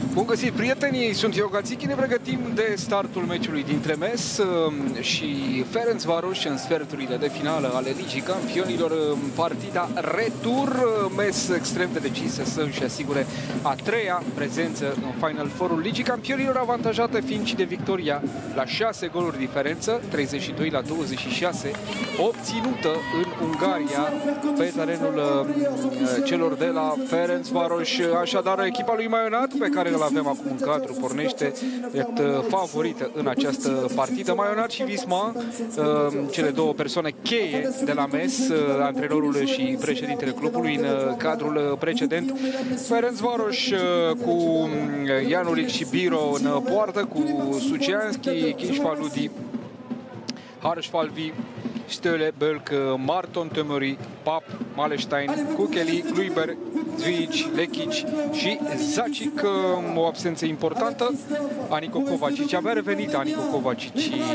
Bun găsit, prietenii! Sunt eu, Gațichi. Ne pregătim de startul meciului dintre MES și Ferencvaros în sferturile de finală ale Ligii Campionilor. Partida retur, MES extrem de decisă să-și asigure a treia prezență în Final Four-ul Ligii Campionilor, avantajată fiind și de victoria la 6 goluri diferență, 32-26, obținută în Ungaria pe terenul celor de la Ferencvaros. Așadar, echipa lui Maionat, pe care îl avem acum în cadru, pornește favorită în această partidă. Maionat și Visma, cele două persoane cheie de la MES, antrenorul și președintele clubului în cadrul precedent. Ferencvaros cu Janulic și Biro în poartă, cu Sucianski, Kinshvaludi, Harshvalvi, Stöle, Bölk, Marton, Tömöri, Pap, Malestein, Kukeli, Kluiber, Zvic, Lekic și Zacic. O absență importantă. Anico Kovacic. Avea revenit Anico Kovacic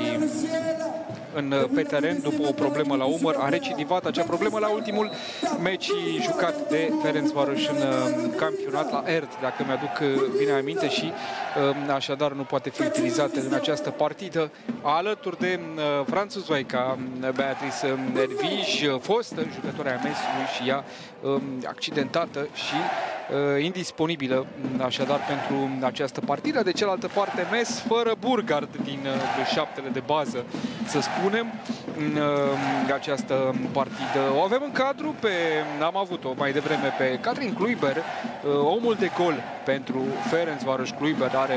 pe teren după o problemă la umăr. A recidivat acea problemă la ultimul meci jucat de Ferencvaros în campionat, la Erd, dacă mi-aduc bine aminte, și așadar nu poate fi utilizată în această partidă. Alături de franțuzoica Beatrice Edvige, fostă jucătoarea MES-ului și ea accidentată și indisponibilă așadar pentru această partidă. De cealaltă parte, MES fără Burgard din șaptele de bază, să spunem, în această partidă. O avem în cadru am avut-o mai devreme pe Catrin Kluiber, omul de gol pentru Ferencvaros. Kluiber are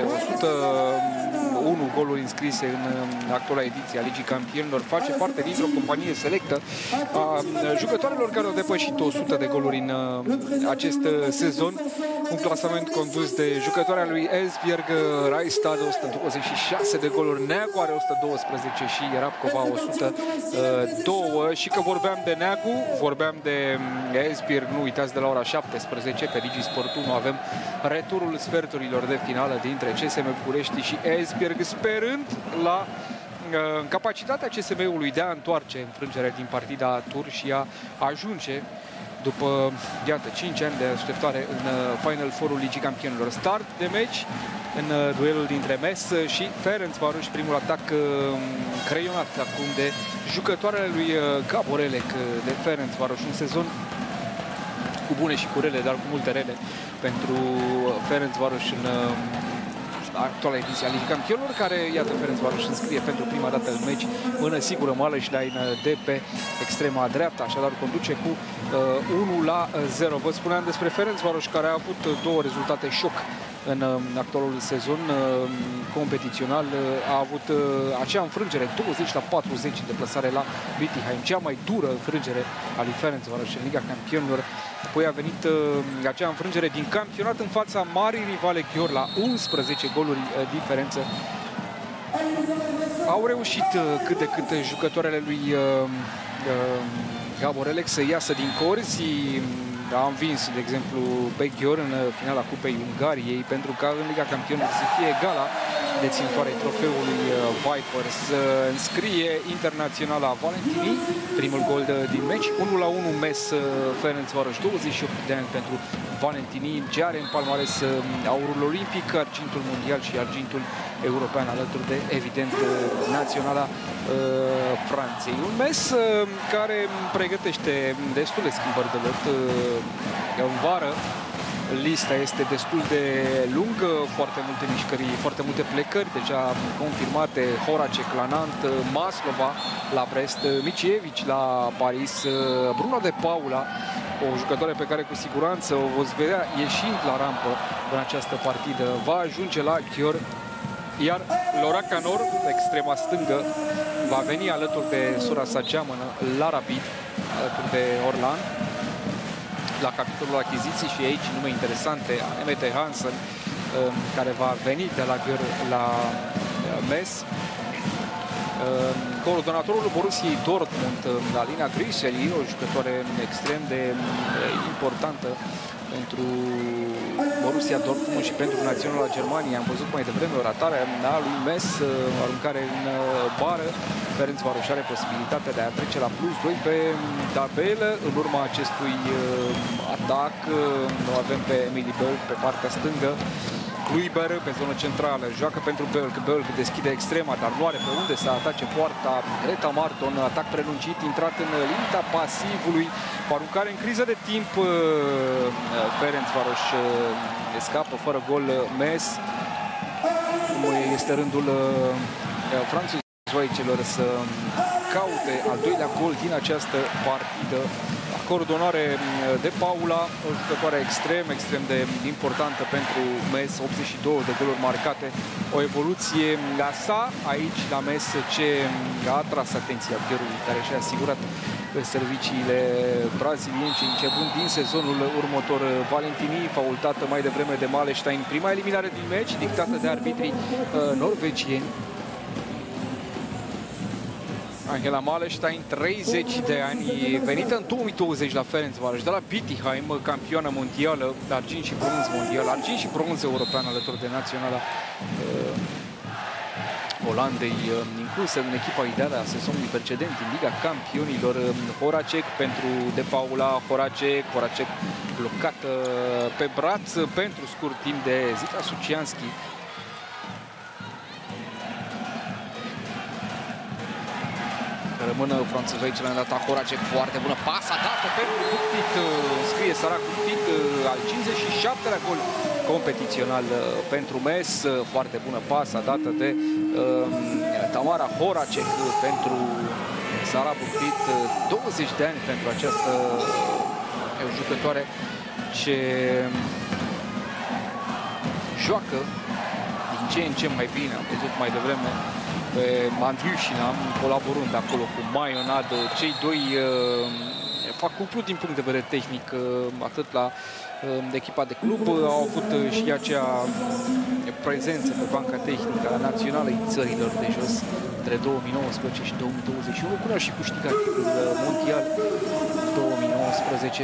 101 goluri înscrise în actuala ediție a Ligii Campionilor. Face parte dintr-o companie selectă a jucătoarelor care au depășit 100 de goluri în acest sezon. Un clasament condus de jucătoarea lui Esbjerg, Raistad 126 de goluri, Neagu are 112 și Rabkova 102. Și că vorbeam de Neagu, vorbeam de Esbjerg, nu uitați, de la ora 17 pe Digi Sport 1 avem returul sferturilor de finală dintre CSM București și Esbjerg, sperând la capacitatea CSM-ului de a întoarce înfrângerea din partida tur și a ajunge după, iată, 5 ani de așteptare în Final Four-ul Ligii Campionilor. Start de meci în duelul dintre MES și Ferencvaros, primul atac creionat acum de jucătoarele lui Gaborelec de Ferencvaros. Un sezon cu bune și cu rele, dar cu multe rele pentru Ferencvaros în actuala ediție a Ligii Campionilor, care, iată, Ferencvaros înscrie pentru prima dată în meci mână sigură Malestein de pe extrema dreaptă, așadar conduce cu 1-0. Vă spuneam despre Ferencvaros, care a avut două rezultate șoc în actualul sezon competițional. A avut acea înfrângere 20-40 de deplasare la Bietigheim, cea mai dură înfrângere a lui Ferencvaros în Liga Campionilor. Apoi a venit acea înfrângere din campionat în fața marii rivale Győr la 11 goluri diferență. Au reușit cât de cât jucătoarele lui Gaborelec să iasă din corzi. A învins, de exemplu, pe Győr în finala Cupei Ungariei, pentru ca în Liga Campionilor să fie egala deținătoare trofeului Vipers. Înscrie internaționala Valentini primul gol din meci. 1-1 MES Ferencvaros, 28 de ani pentru Valentini, ce are în palmares aurul olimpic, argintul mondial și argintul european, alături de, evident, naționala Franței. Un MES care pregătește destule schimbări de lot în vară. Lista este destul de lungă, foarte multe mișcări, foarte multe plecări deja confirmate. Horacek la Nantes, Maslova la Brest, Micievici la Paris, Bruno de Paula, o jucătoare pe care cu siguranță o veți vedea ieșind la rampă în această partidă, va ajunge la Győr, iar Laura Canor, extrema stângă, va veni alături de sora sa geamănă la Rapid, alături de Orlan. La capitolul achiziții și aici nume interesante, Emete Hansen, care va veni de la Győr la MES. Coordonatorul Borussiei Dortmund, Alina Griseli, o jucătoare extrem de importantă pentru Borussia Dortmund și pentru Naționala Germaniei. Am văzut mai devreme o ratare a lui MES, aruncare în bară. Ferencvaros are posibilitatea de a trece la +2 pe tabelă. În urma acestui atac o avem pe Emily Bölk pe partea stângă. Kluiber pe zonă centrală, joacă pentru Bölk. Bölk deschide extrema, dar nu are pe unde să atace poarta. Greta Marton, atac prelungit, intrat în limita pasivului, cu aruncare în criză de timp. Ferencvaros escapă fără gol Metz. Este rândul franțuzoicelor să caute al doilea gol din această partidă. Coordonare de Paula, o jucătoare extrem de importantă pentru Metz, 82 de goluri marcate, o evoluție la sa aici la Metz ce a atras atenția Gherului, care și-a asigurat serviciile brazilieni, începând din sezonul următor. Valentini, faultată mai devreme de Malestein, prima eliminare din meci, dictată de arbitrii norvegieni. Angela Malestein, 30 de ani, venită în 2020 la Ferencvaros, de la Bietigheim, campioană mondială, argint și bronz mondial, argint și bronz european alături de naționala Olandei, inclusă în echipa ideală a sezonului precedent în Liga Campionilor. Horacek pentru De Paula, Horacek blocat pe braț pentru scurt timp de Zita Sucianski. Rămână franțuzoicele în data. Horacek, foarte bună pasă dată pentru Buctit, scrie Sara Buctit, al 57-lea gol competițional pentru Metz. Foarte bună pasă dată de Tamara Horacek pentru Sara Buctit. 20 de ani pentru această jucătoare ce joacă din ce în ce mai bine. Am văzut mai devreme pe Andriușina, colaborând acolo cu Maionad. Cei doi fac cuplu din punct de vedere tehnic, atât la echipa de club, au avut și acea prezență pe banca tehnică a națională în țărilor de jos între 2019 și 2021, până și câștigat titlul mondial 2019.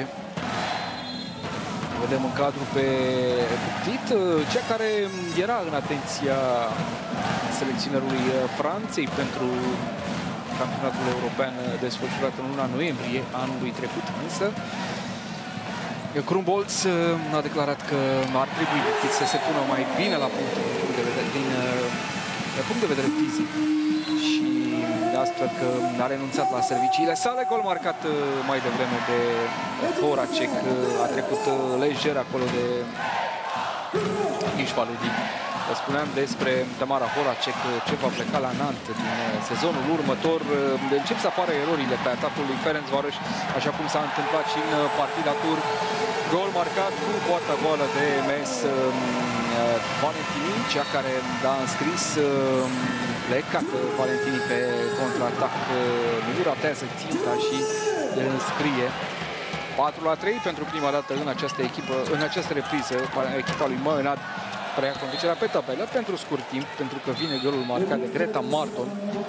Vedem în cadru pe Buctit, cea care era în atenția selecționerului Franței pentru campionatul european desfășurat în luna noiembrie anului trecut, însă Krumbolz a declarat că ar trebui Buctit să se pună mai bine la punct din punct de vedere fizic și astfel că a renunțat la serviciile sale. Gol marcat mai devreme de Horacek, a trecut lejer acolo de Ishvaludin. Spuneam despre Tamara Horacek, ce va pleca la Nantes din sezonul următor. Încep să apară erorile pe atacul lui Ferencvaros, așa cum s-a întâmplat și în partida tur. Gol marcat cu poarta goală de Metz. Valentini, cea care a înscris, plecat Valentini pe contraatac, nu ratează ținta și le înscrie. 4-3 pentru prima dată în această echipă, în această repriză, echipa lui Maionad preia conducerea pe tabelă pentru scurt timp, pentru că vine golul marcat de Greta Marton,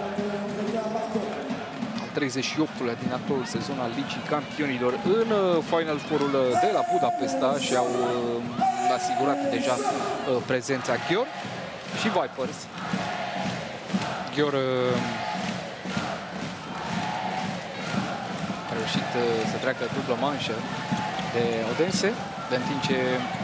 al 38-lea din actualul sezon al Ligii Campionilor, în Final Four-ul de la Budapesta și au asigurat deja prezența Ghior și Vipers. Ghior a reușit să treacă dublă manșă de Odense, în timp ce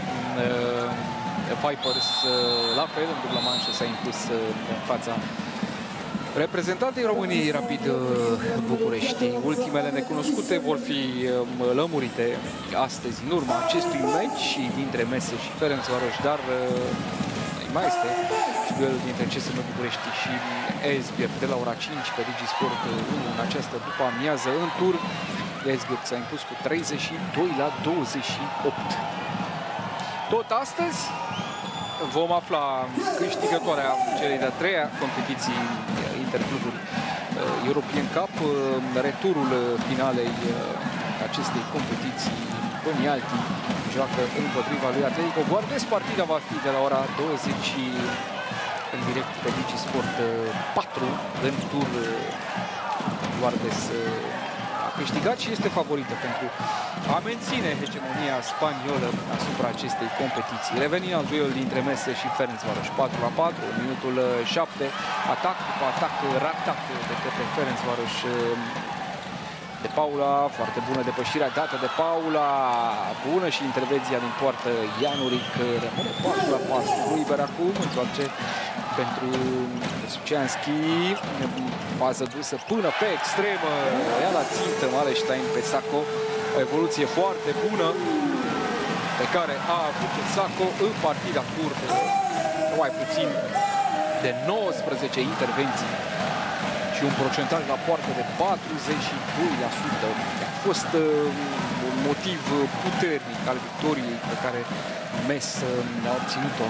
Vipers, la fel, în dublă manșă, s-a impus în fața reprezentantei României Rapid București. Ultimele necunoscute vor fi lămurite astăzi în urma acestui meci dintre Metz și Ferencvaros, dar mai este și duelul dintre CSM București și Esbjerg de la ora 5 pe Digisport în această după amiază în tur. Esbjerg s-a impus cu 32-28. Tot astăzi vom afla câștigătoarea celei de-a treia competiții intercluburi European Cup, returul finalei acestei competiții. Bănialti joacă împotriva lui Atletico Guardes. Partida va fi de la ora 20 în direct pe Digisport 4. În tur Guardes a câștigat și este favorită pentru a menține hegemonia spaniolă asupra acestei competiții. Revenind al duel dintre Metz și Ferencvaros, 4-4, în minutul 7, atac după atac ratat de către Ferencvaros. De Paula, foarte bună depășirea dată de Paula, bună și intervenția din poartă Januric, rămâne 4-4. Kluiber acum întoarce pentru Suceanski, bază dusă până pe extremă, ia la țintă Wallenstein pe Sacco, o evoluție foarte bună pe care a avut Sacco în partida turcă, mai puțin de 19 intervenții și un procentaj la poartă de 42%. A fost un motiv puternic al victoriei pe care Metz a obținut-o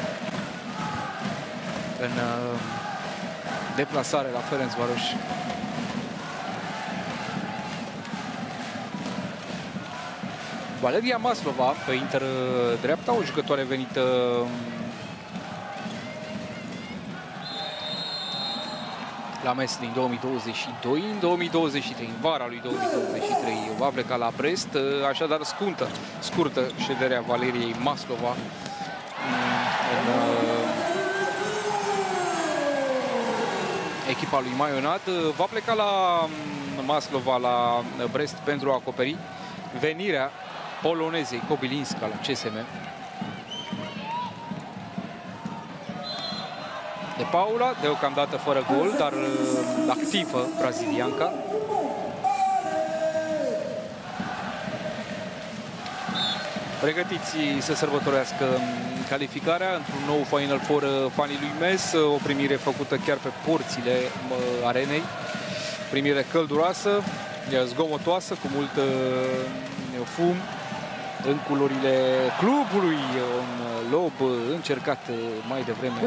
în deplasare la Ferencvaros. Valeria Maslova pe inter dreapta, o jucătoare venită la Metz din 2022, în 2023, în vara lui 2023 va pleca la Brest, așadar scurtă șederea Valeriei Maslova în echipa lui Maionat. Va pleca la Maslova la Brest pentru a acoperi venirea polonezei Kobylinska la CSM. De Paula, deocamdată fără gol, dar activă brazilianca. Pregătiți să sărbătorească calificarea într-un nou Final Four fanii lui Metz, o primire făcută chiar pe porțile arenei. Primire călduroasă, zgomotoasă, cu mult fum, în culorile clubului, un lob încercat mai devreme.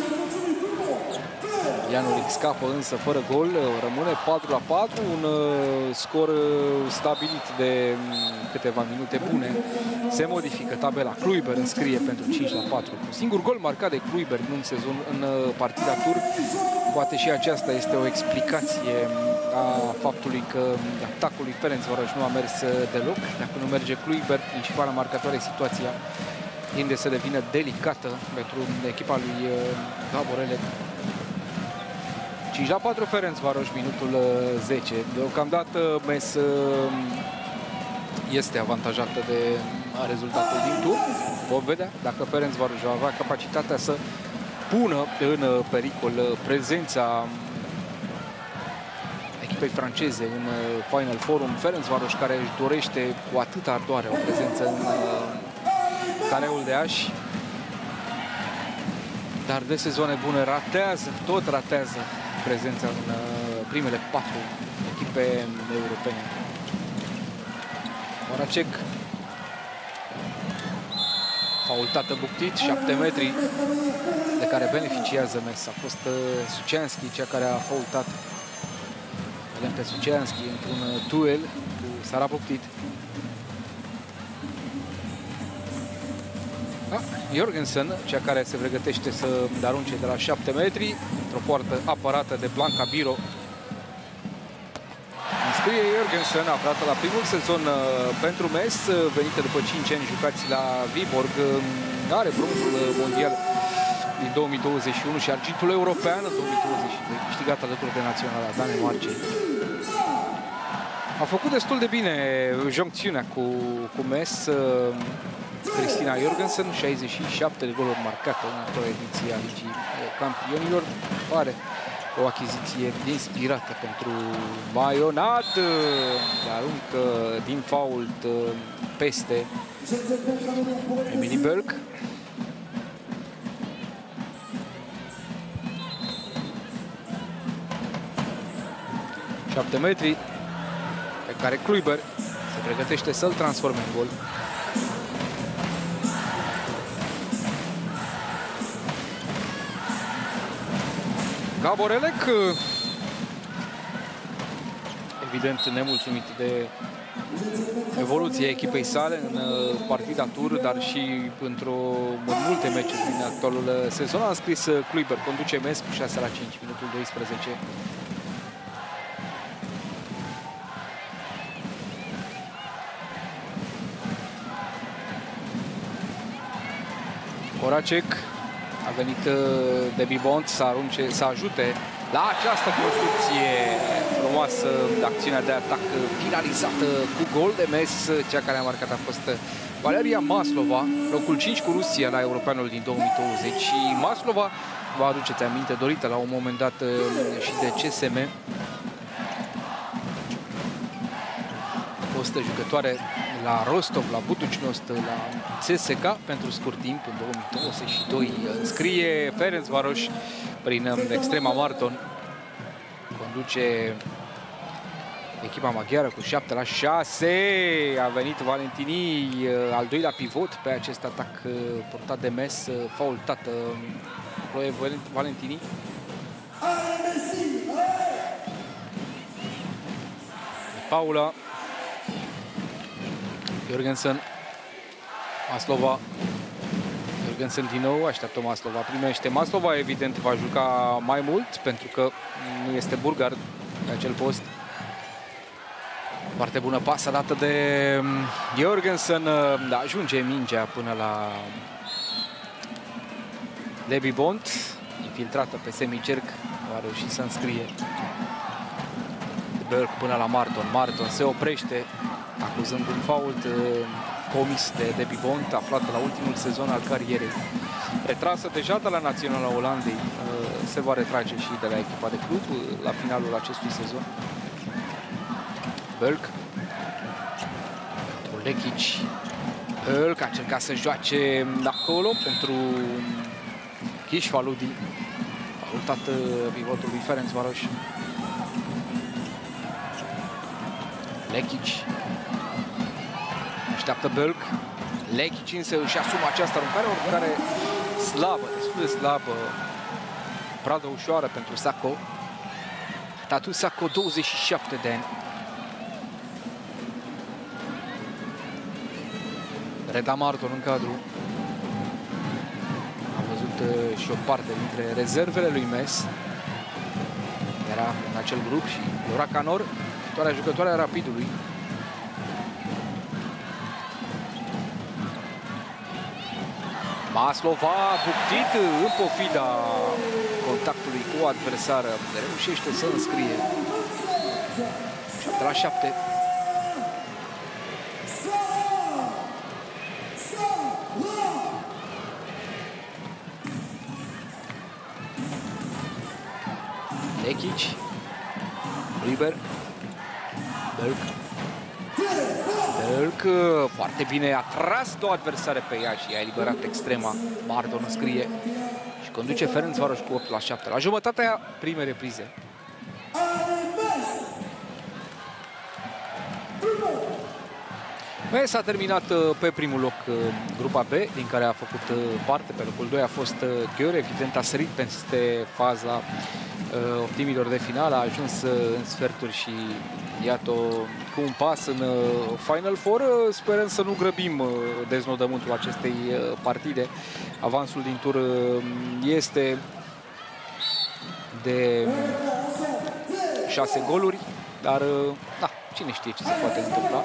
Januric scapă însă fără gol, rămâne 4-4, un scor stabilit de câteva minute bune. Se modifică tabela, Kluiber înscrie pentru 5-4. Un singur gol marcat de Kluiber în partida tur. Poate și aceasta este o explicație a faptului că atacul lui Ferencvaros nu a mers deloc. Dacă nu merge Kluiber, principala marcatoare, situația tinde să devină delicată pentru echipa lui Gaborele. 5-4 Ferencvaros, minutul 10. Deocamdată Metz este avantajată de rezultatul din tur. Vom vedea dacă Ferencvaros va avea capacitatea să pună în pericol prezența echipei franceze în Final Four. Ferencvaros care își dorește cu atâta ardoare o prezență în careul de ași. Dar de sezoane bune tot ratează prezența în primele 4 echipe europene. Horacek, faultată Buctit, 7 metri de care beneficiază Metz. A fost Suceanski cea care a faultat. Vedem pe Suceanski într-un duel cu Sara Buctit. Jorgensen, cea care se pregătește să arunce de la 7 metri, într-o poartă apărată de Blanca Biro. Înscrie Jorgensen, aflată la primul sezon pentru Metz, venită după 5 ani jucați la Viborg, are bronzul mondial din 2021 și argintul european în 2022, câștigat alături de naționala Danemarcei. A făcut destul de bine joncțiunea cu Metz. Cristina Jorgensen, 67 de goluri marcate în actuala ediție a Ligii Campionilor. Pare o achiziție inspirată pentru Maionat. Aruncă din fault peste Emily Berg. Șapte metri pe care Kluiber se pregătește să-l transforme în gol. Gaborelec, evident nemulțumit de evoluția echipei sale în partida tur, dar și în multe meciuri din actualul sezon. A înscris Kluiber, conduce Metz cu 6-5, minutul 12. Horacek a venit de Bibont să ajute la această construcție frumoasă acțiunea de atac finalizată cu gol de mes. Cea care a marcat a fost Valeria Maslova, locul 5 cu Rusia la Europeanul din 2020. Și Maslova, vă aduceți aminte, dorită la un moment dat și de CSM. Fostă jucătoare la Rostov, la Budućnost, la CSKA pentru scurt timp, în 2022. Înscrie Ferencvaros prin extrema Marton. Conduce echipa maghiară cu 7-6. A venit Valentini, al doilea pivot pe acest atac portat de mes, faultată Chloe Valentini. Paula Jorgensen, Maslova, Jorgensen din nou, așteaptă Maslova, primește Maslova, evident va juca mai mult pentru că nu este bulgar pe acel post. Foarte bună pasă dată de Jorgensen, da, ajunge mingea până la Levi Bont, infiltrată pe semicerc, a reușit să înscrie. Berg până la Marton, Marton se oprește, acuzând un fault comis de Debbie Bont, aflată la ultimul sezon al carierei. Retrasă deja de la Naționala Olandei, se va retrage și de la echipa de club la finalul acestui sezon. Bölk pentru Lekic. Bölk a încercat să joace acolo pentru Kishvaludi, faultat pivotul lui Ferencvaros. Lekic așteaptă Bölk. Lekic însă își asumă această aruncare, oricare slabă, destul de slabă, pradă ușoară pentru Sacco. Tatu Sacco, 27 de ani. Reda Marton în cadru. Am văzut și o parte dintre rezervele lui Mes. Era în acel grup și Laura Canor, viitoarea jucătoare a Rapidului. Maslova, buctit în pofida contactului cu o adversară, reușește să înscrie. 7-7. Lekic, Liber, Bölk. Bölk foarte bine, a tras două adversare pe ea și a eliberat extrema. Marton înscrie și conduce Ferencvaros cu 8-7 la jumătatea primei reprize. Mes a terminat pe primul loc grupa B, din care a făcut parte. Pe locul 2 a fost Gheor, evident a sărit peste faza optimilor de finală, a ajuns în sferturi și iată cu un pas în Final Four. Sperăm să nu grăbim deznodământul acestei partide. Avansul din tur este de 6 goluri, dar da, cine știe ce se poate întâmpla.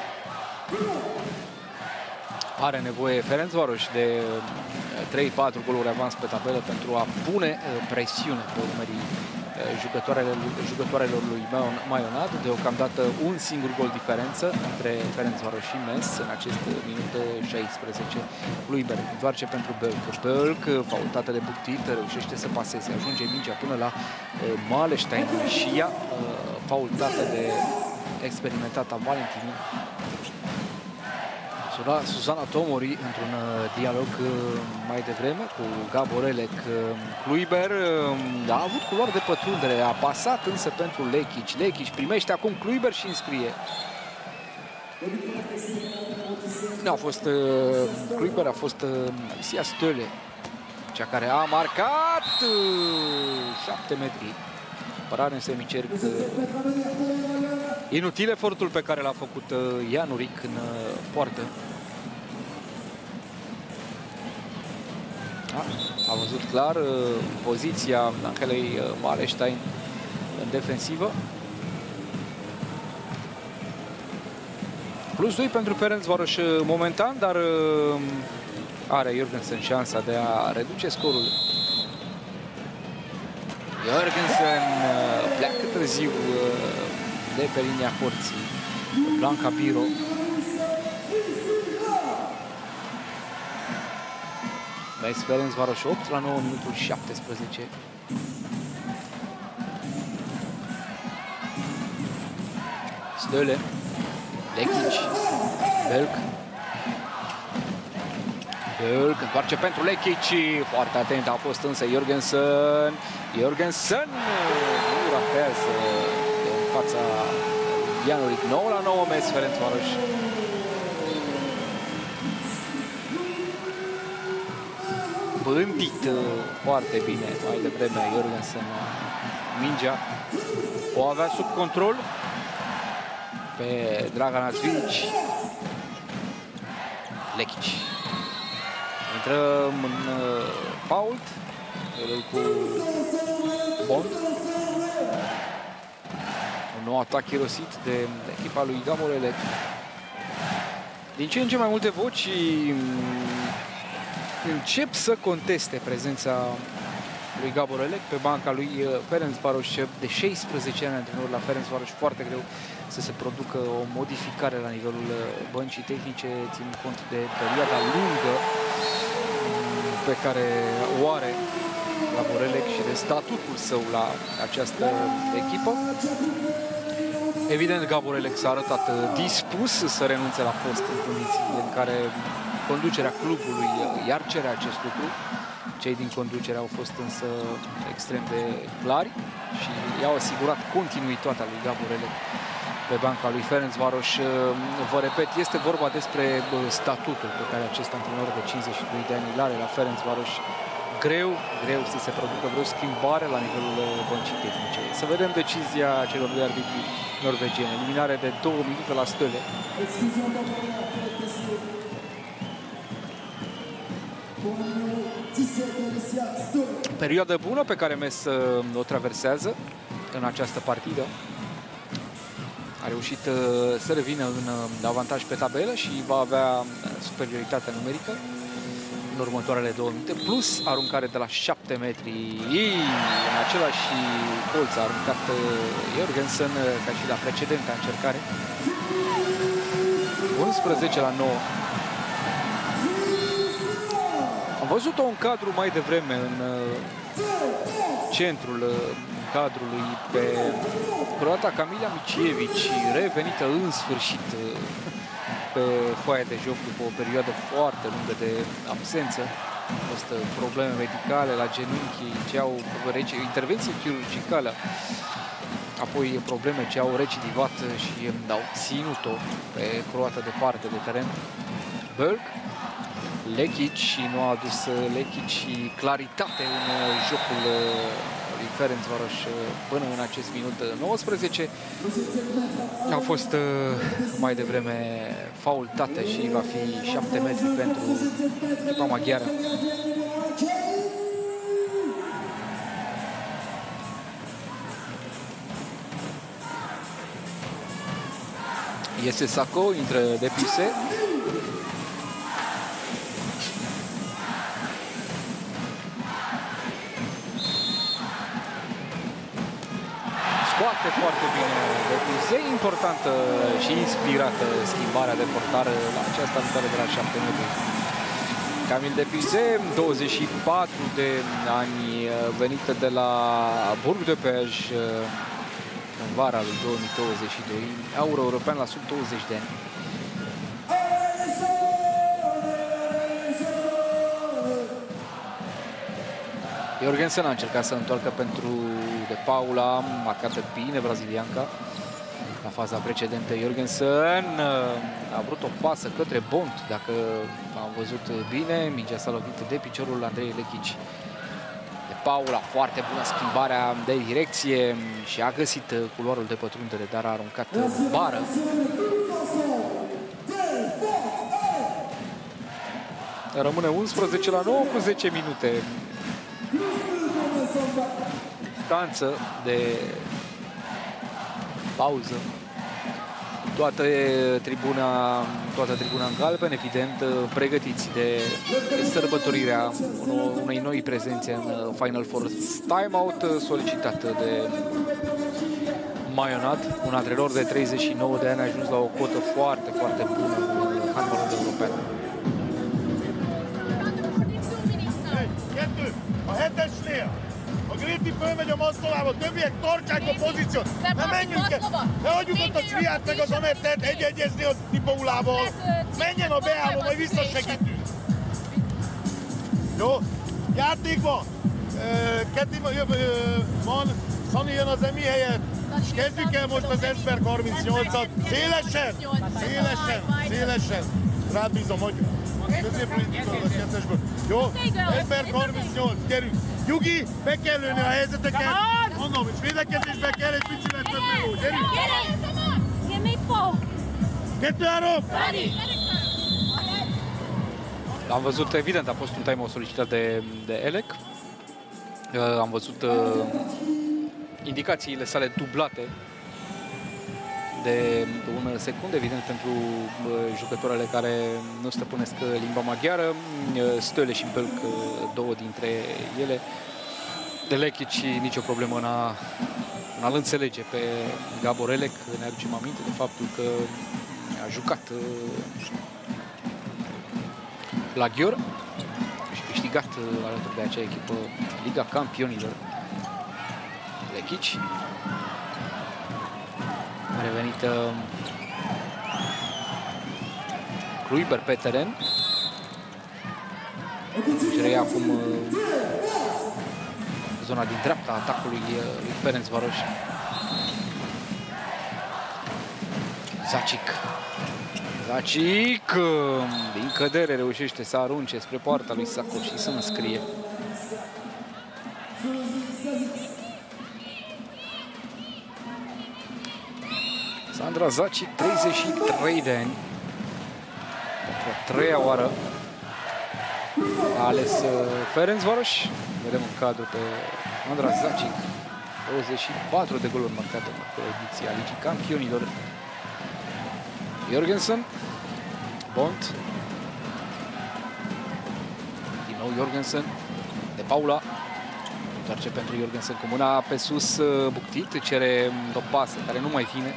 Are nevoie Ferencvaros de 3-4 goluri avans pe tabelă pentru a pune presiune pe umerii jucătoarelor lui Maionat. Deocamdată un singur gol diferență între Ferencvaros și Mes în acest minut 16. Kluiber întoarce pentru Bölk. Bölk, faultată de Buctit, reușește să paseze. Ajunge mingea până la Malestein și ea faultată de experimentata Valentini. Suzana Tomori într-un dialog mai devreme cu Gaborelec. Kluiber a avut culoare de pătrundere, a pasat însă pentru Lekic. Lekic primește acum Kluiber și înscrie. Nu a fost Kluiber, a fost Lucia Stöle, cea care a marcat 7 metri. Apărare în semicerc. Inutil efortul pe care l-a făcut Januric în poartă. A văzut clar poziția Angelei Malestein în defensivă. +2 pentru Ferencvaros momentan, dar are Jorgensen șansa de a reduce scorul. Jorgensen pleacă târziu de pe linia porții Blanca Biro. Vezi Ferencvaros 8 la 9 minutul 17. Stöle, Lekic, Belk. Belk întoarce pentru Lekic, foarte atent a fost însă Jorgensen. Jorgensen nu ratează în fața Januric. 9 la 9 Metz Ferencvaros. Bândit foarte bine mai devreme Jorgensen mingea. O avea sub control pe Dragan Ațvici. Lekic. Intrăm în fault. Cu Bond. Un nou atac irosit de echipa lui Gabor Elec. Din ce în ce mai multe voci încep să conteste prezența lui Gabor Elec pe banca lui Ferencvaros. De 16 ani antrenor la Ferencvaros, foarte greu să se producă o modificare la nivelul băncii tehnice, ținând cont de perioada lungă pe care o are Gabor Elec și de statutul său la această echipă. Evident, Gabor Elec s-a arătat dispus să renunțe la post în condiții în care conducerea clubului iar cere acest lucru. Cei din conducere au fost însă extrem de clari și i-au asigurat continuitatea lui Gabor Elec pe banca lui Ferencvaros. Vă repet, este vorba despre statutul pe care acest antrenor de 52 de ani îl are la Ferencvaros. Greu să se producă vreo schimbare la nivelul băncii tehnice. Să vedem decizia celor doi arbitri norvegieni. Eliminare de 2 minute la Stöle. Perioadă bună pe care Metz o traversează în această partidă. A reușit să revină în avantaj pe tabelă și va avea superioritatea numerică în următoarele 2 minute, plus aruncare de la 7 metri. În același colț a aruncat Jorgensen ca și la precedenta încercare. 11 la 9. Am văzut-o în cadru mai devreme în centrul cadrului pe croata Camila Micievici, revenită în sfârșit pe foaia de joc după o perioadă foarte lungă de absență. Au fost probleme medicale la genunchi, intervenție chirurgicală, apoi probleme ce au recidivat și au ținut-o pe croata departe de teren. Belk, Lekic, și nu a adus Lekic și claritate în jocul lui Ferencvaros până în acest minut 19. A fost mai devreme faultată și va fi 7 metri pentru echipa maghiară. Iese Sacco, intră Depise. Foarte bine Depise, importantă și inspirată schimbarea de portară la această aruncare de la 7 metri. Camille Depise, 24 de ani, venită de la Bourg de Pej în vara lui 2022, euro-european la sub 20 de ani. Jorgensen a încercat să întoarcă pentru De Paula, marcată bine brazilianca la faza precedentă. Jorgensen a vrut o pasă către Bond, dacă am văzut bine. Mingea s-a lovit de piciorul Andrei Lekic. De Paula, foarte bună schimbarea de direcție și a găsit culoarul de pătrundere, dar a aruncat în bară. Rămâne 11 la 9 cu 10 minute. Distanță de pauză. Toată tribuna în galben, evident, pregătiți de sărbătorirea unei noi prezențe în Final Four. Timeout solicitat de Maionat, un antrenor de 39 de ani, a ajuns la o cotă foarte, foarte bună în handbalul european. A hetesnél a Gréti fölmegy a Maszkovába, többiek tartsák a pozíciót. Ne menjünk el! Ne hagyjuk ott a Cviát meg az Anettert egy-egyezni a Tipaulával. Menjen a beálló, majd visszasegítünk. Jó? Játékban! Keti van, Szani jön az Emi helyett. És kezdjük el most az Esberg 38-at. Szélesen! Szélesen! Szélesen! Rád bízom, hogy középről indítva a kettesből. Jó? Esberg 38, gyerünk! Nyugi, be kell lőni a helyzeteket. Mondom, és védekezésbe kell egy picivel több meló. Gyerünk! Kettő-három! Am văzut, evident, a fost un time-out solicitat de Elec. Am văzut indicațiile sale dublate de 1 secundă, evident, pentru jucătoarele care nu stăpânesc limba maghiară. Stăle și Belc, două dintre ele. De Lechici, nicio problemă în a-l înțelege pe Gabor Elec. Ne aducem aminte de faptul că a jucat la Ghior și câștigat alături de acea echipă Liga Campionilor. Lechici a revenit Kluiber pe teren. Își reia acum zona din dreapta atacului lui Ferencvaros. Zacic. Zacic din cădere reușește să arunce spre poarta lui Sacov și să înscrie. Sandra Zacic, 33 de ani. Pentru a treia oară a ales Ferencvaros. Vedem în cadru pe Sandra Zacic. 24 de goluri marcate în ediția Ligii Campionilor. Jorgensen, Bont, din nou Jorgensen, de Paula, întoarce pentru Jorgensen cu mâna pe sus, Buctit, cere o pasă care nu mai vine.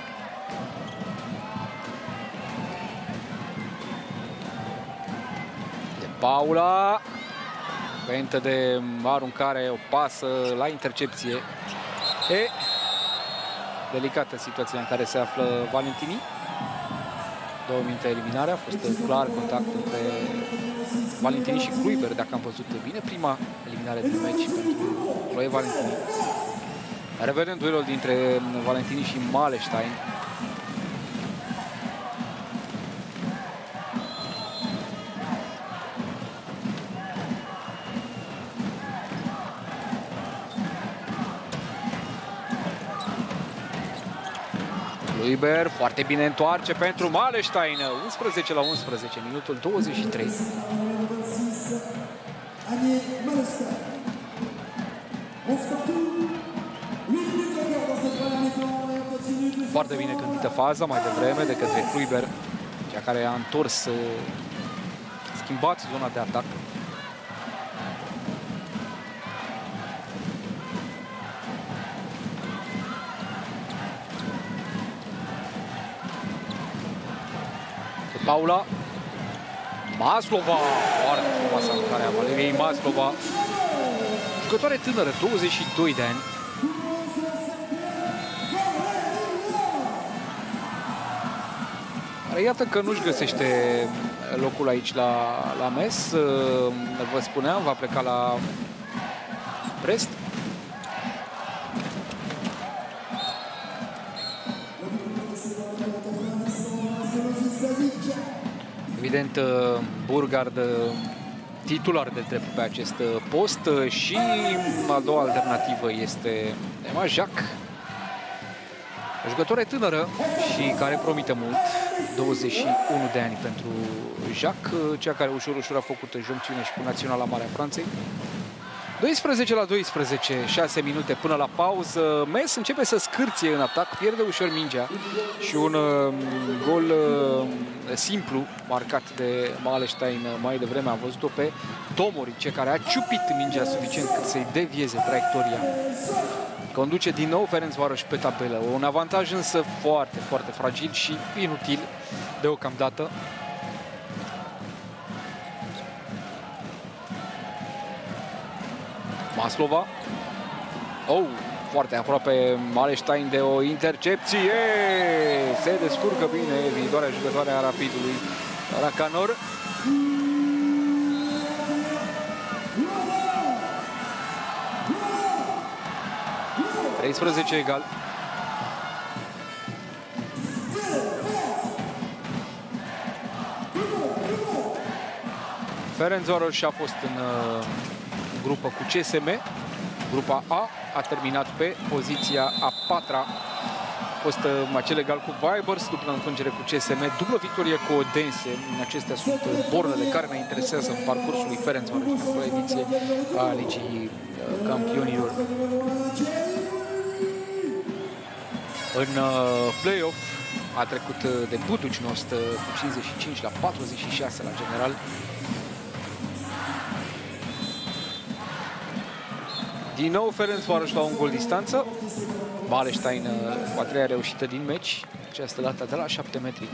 De Paula, feintă de aruncare, o pasă la intercepție. E delicată situația în care se află Valentini. 2 minute eliminare, a fost clar contact între Valentini și Kluiber, dacă am văzut bine. Prima eliminare din meci pentru Chloe Valentini. Revedem duelul dintre Valentini și Malestein. Kluiber foarte bine întoarce pentru Malestein. 11 la 11, minutul 23. Foarte bine gândită faza mai devreme de către Kluiber, cea care a întors, schimbat zona de atac. Paula Maslova, foarte frumoasă aruncarea Valeriei Maslova, jucătoare tânără, 22 de ani. Iată că nu-și găsește locul aici la mes. Vă spuneam, va pleca la Brest. Evident, Burgard titular de drept pe acest post și a doua alternativă este Emma Jacques, o jucătoare tânără și care promite mult, 21 de ani pentru Jacques, cea care ușor, ușor a făcut joncțiune și cu Naționala Marea Franței. 12 la 12, 6 minute până la pauză. Metz începe să scârție în atac, pierde ușor mingea și un gol simplu marcat de Malestein mai devreme. Am văzut-o pe Tomorice, care a ciupit mingea suficient cât să-i devieze traiectoria Conduce din nou Ferencvaros pe tabelă. Un avantaj însă foarte, foarte fragil și inutil deocamdată. Maslova. Oh, foarte aproape Wallenstein de o intercepție. Se descurcă bine viitoarea jucătoare a Rapidului, Racanor. Egal. Ferencvaros a fost în grupă cu CSM. Grupa A terminat pe poziția a 4-a. A fost acel egal cu Vibers, după înfrângere cu CSM, dublă victorie cu Odense. Acestea sunt bornele care ne interesează în parcursul lui Ferencvaros pentru ediție a Ligii Campionilor. În play-off a trecut de Budućnost cu 55-46 la general. Din nou Ferencvaros la un gol distanță. Wallenstein cu a treia reușită din meci. Această dată de la 7 metri.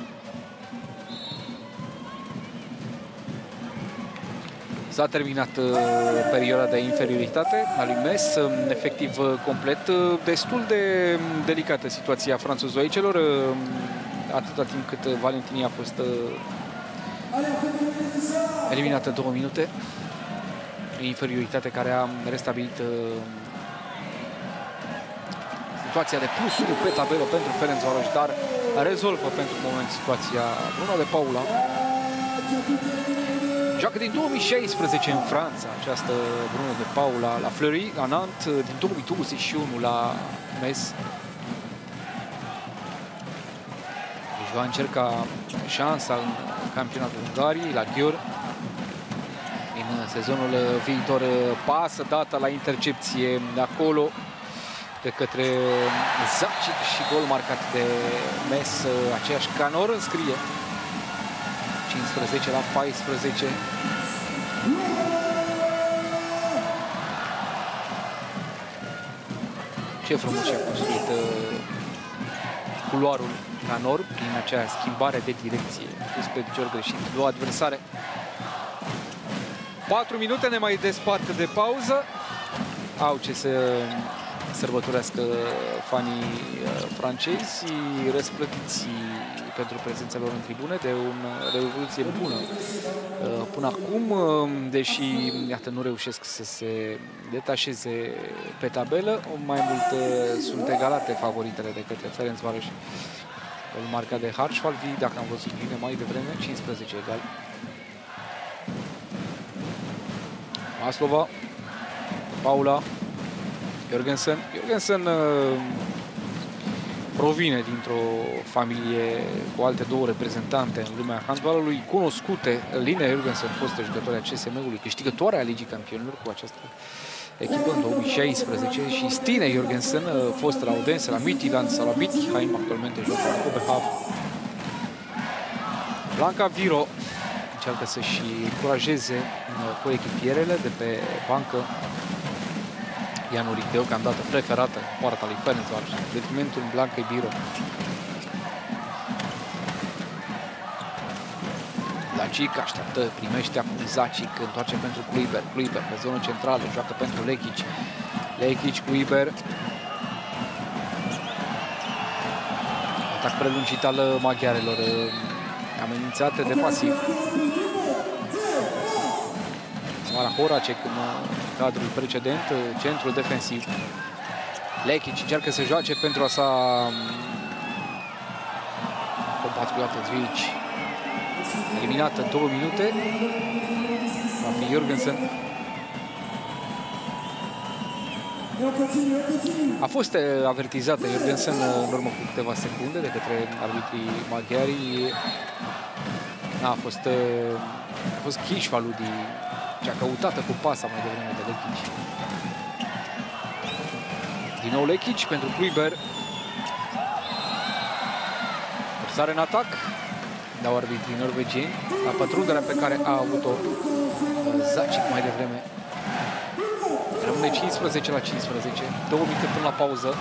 S-a terminat perioada de inferioritate a lui Metz, efectiv complet. Destul de delicată situația franțuzoicelor, atâta timp cât Valentini a fost eliminată în 2 minute. Inferioritate care a restabilit situația de +1 pe tabelă pentru Ferencvaros, dar rezolvă pentru moment situația Bruno de Paula. Joacă din 2016 în Franța această Bruno de Paula la Fleury, la Nantes, din 2021 la Metz. Deci va încerca șansa în campionatul Ungariei, la Győr. În sezonul viitor, pasă dată la intercepție de acolo de către Zacic și gol marcat de Metz. Aceeași Canor înscrie 15-14. Ce frumos și-a construit culoarul Canor prin acea schimbare de direcție spre picior greșit. 2 adversare. 4 minute ne mai despart de pauză. Au ce să sărbătorească fanii francezi, răsplătiți pentru prezența lor în tribune de o evoluție bună până acum, deși iată, nu reușesc să se detașeze pe tabelă, mai mult sunt egalate favoritele de către Ferencvaros. Îl marca de Hartwaldi, dacă am văzut bine mai devreme, 15 egal. Maslova, Paula, Jorgensen. Jorgensen provine dintr-o familie cu alte 2 reprezentante în lumea handbalului cunoscute. Line Jorgensen, fostă jucătoare a CSM-ului, câștigătoare a Ligii Campionilor cu această echipă în 2016, și Stine Jorgensen, fost la Odense, la Midtjylland sau la Bietigheim, actualmente joacă la Oberhav. Blanca Viro încearcă să-și încurajeze coechipierele de pe bancă. Ianuric, deocamdată preferată poarta lui Ferencvaros, detrimentul Blancai Biro. Zacic așteaptă, primește acum Zacic, întoarce pentru Kluiber. Kluiber pe zonă centrală, joacă pentru Lekic. Lekic, Kluiber. Atac prelungit al maghiarelor, amenințate de pasiv. Mara Horacek în cadrul precedent, centrul defensiv. Lekic încearcă să joace pentru a sa compatriotă Zvici. Eliminată 2 minute. Va fi Jorgensen. A fost avertizată Jorgensen în urmă cu câteva secunde de către arbitrii maghiari. A fost Kișvaludi, cea căutată cu pasa mai devreme de Lekic. Din nou Lekic pentru Kluiber. Forsare în atac. Dau arbitrii norvegieni la pătrunderea pe care a avut-o Zacic mai devreme. Rămâne 15 la 15. 2 minute până la pauză.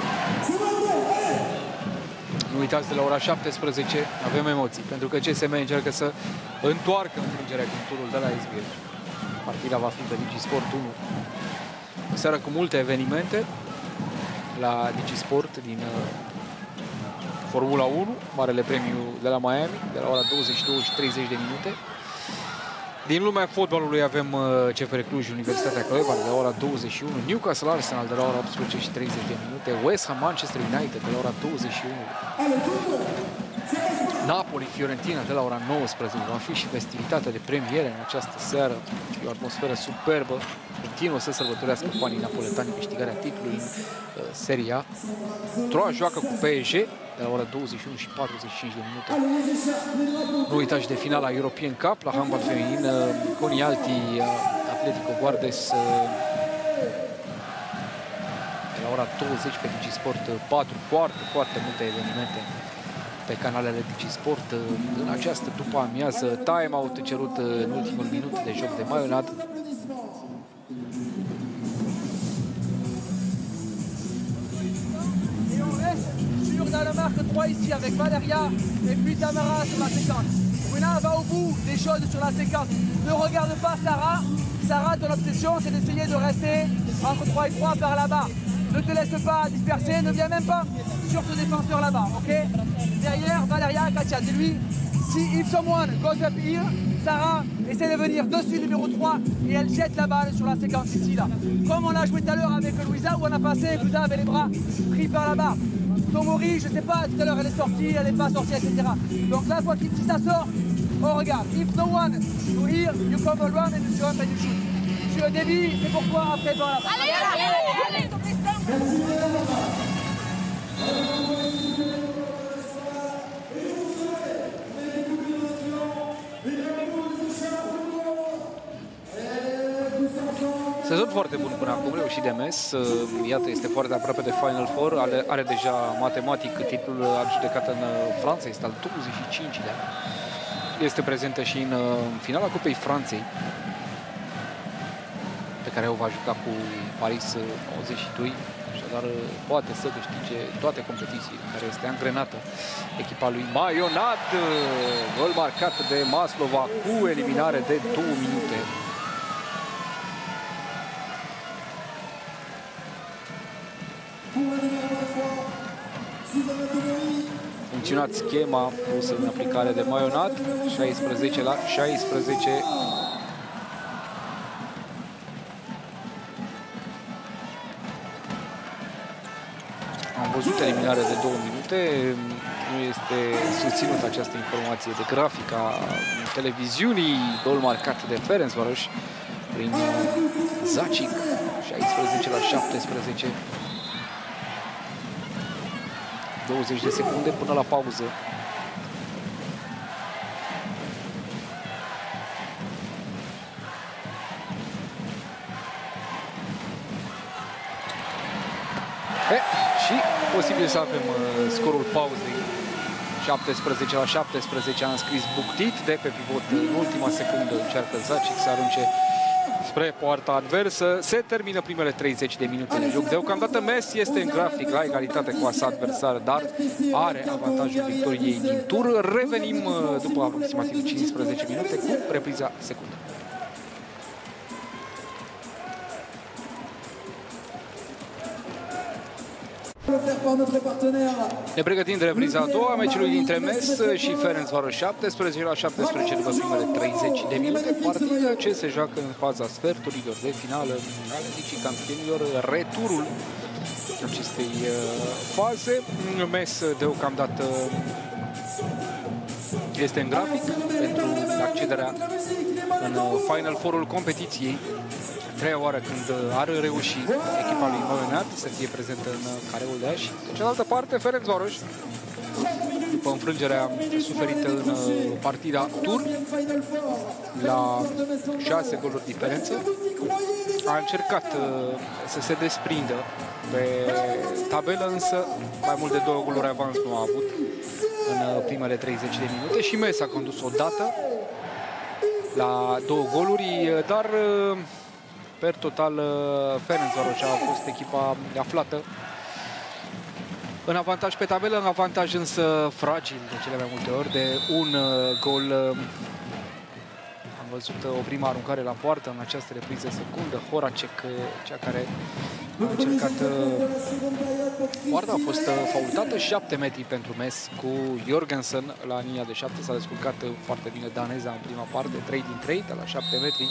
Nu uitați, de la ora 17 avem emoții, pentru că CSM încearcă să întoarcă înfrângerea din turul de la Esbjerg. Partida va fi pe DigiSport 1. O seară cu multe evenimente la DigiSport din Formula 1, Marele Premiu de la Miami, de la ora 22 și 30 de minute. Din lumea fotbalului avem CFR Cluj, Universitatea Craiova, de la ora 21, Newcastle Arsenal de la ora 18 și 30 de minute, West Ham Manchester United de la ora 21, Napoli Fiorentina de la ora 19. Va fi și festivitatea de premiere în această seară, o atmosferă superbă. Continuă să sărbătorească banii napoletani câștigarea titlului în Serie A. Troa joacă cu PSG de la ora 21 și 45 de minute. Nu uitați de finala European Cup la handbal feminin, Conialti Atletico Guardes de la ora 20 pe DigiSport 4. Foarte multe evenimente pe canalele DigiSport în această după amiază. Time-out cerut în ultimul minut de joc de Mayonnaise. Dans la marque 3 ici avec Valeria et puis Tamara sur la séquence. Bruna va au bout des choses sur la séquence. Ne regarde pas Sarah. Sarah, ton obsession, c'est d'essayer de rester entre 3 et 3 par là-bas. Ne te laisse pas disperser, ne viens même pas sur ce défenseur là-bas, ok? Derrière, Valeria, Katia, dis-lui, si if someone goes up here, Sarah essaie de venir dessus numéro 3 et elle jette la balle sur la séquence ici, là. Comme on l'a joué tout à l'heure avec Louisa, où on a passé, Louisa avait les bras pris par là-bas. Tomori, je sais pas, tout à l'heure elle est sortie, elle n'est pas sortie, etc. Donc là, quoi qu'il, si ça sort, on regarde. If no one to here, you come around and you jump and you shoot. Sur le débit, c'est pourquoi après par là-bas. Allez, Sezon foarte bun până acum, reușit de mes. Iată, este foarte aproape de Final Four. Are deja matematic titlul adjudecat în Franța, este al 25-lea. Este prezentă și în finala Cupei Franței, pe care o va juca cu Paris 92. Așadar, poate să câștige toate competițiile în care este angrenată echipa lui Mayonnaise. Gol marcat de Maslova cu eliminare de 2 minute. Funcționat schema pusă în aplicare de Mayonnaise, 16 la 16. Am văzut eliminarea de 2 minute. Nu este susținută această informație de grafic a televiziunii. Gol marcat de Ferencvaros prin Zacic, 16 la 17. 20 de secunde până la pauză. Și posibil să avem scorul pauzei. 17 la 17 a înscris Buctit de pe pivot în ultima secundă. Încearcă Zacic să arunce spre poarta adversă. Se termină primele 30 de minute de joc. Deocamdată Messi este în grafic la egalitate cu asa adversară, dar are avantajul victoriei din tur. Revenim după aproximativ 15 minute cu repriza secundă. Ne pregătim de repriza a doua meciului dintre MES și Ferencvaros, 17 la 17 după primele 30 de minute. Partida ce se joacă în faza sferturilor de finală ale Ligii Campionilor, returul acestei faze. MES deocamdată este în grafic pentru accederea în Final Four-ul competiției. 3-a oară când ar reuși echipa lui Mayonnaise să fie prezentă în careul de ași. De cealaltă parte, Ferencvaros, după înfrângerea suferită în partida tur, la 6 goluri diferență, a încercat să se desprindă pe tabelă, însă mai mult de 2 goluri avans nu a avut în primele 30 de minute și MES a condus odată la 2 goluri, dar Per total, Ferencvaros a fost echipa aflată în avantaj pe tabelă, în avantaj însă fragil de cele mai multe ori, de un gol. Am văzut o prima aruncare la poartă în această repriză secundă. Horacek, cea care a încercat poarta, a fost faultată. 7 metri pentru Mes cu Jorgensen la linia de 7. S-a descurcat foarte bine daneza în prima parte, 3 din 3, de la 7 metri.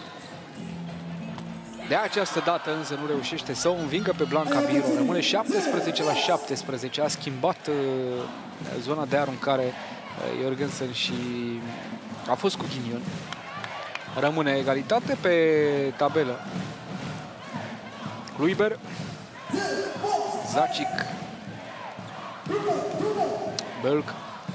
De această dată însă nu reușește să o învingă pe Blanca Biro. Rămâne 17 la 17. A schimbat zona de aruncare Jorgensen și a fost cu ghinion. Rămâne egalitate pe tabelă. Kluiber, Zacic, Bölk,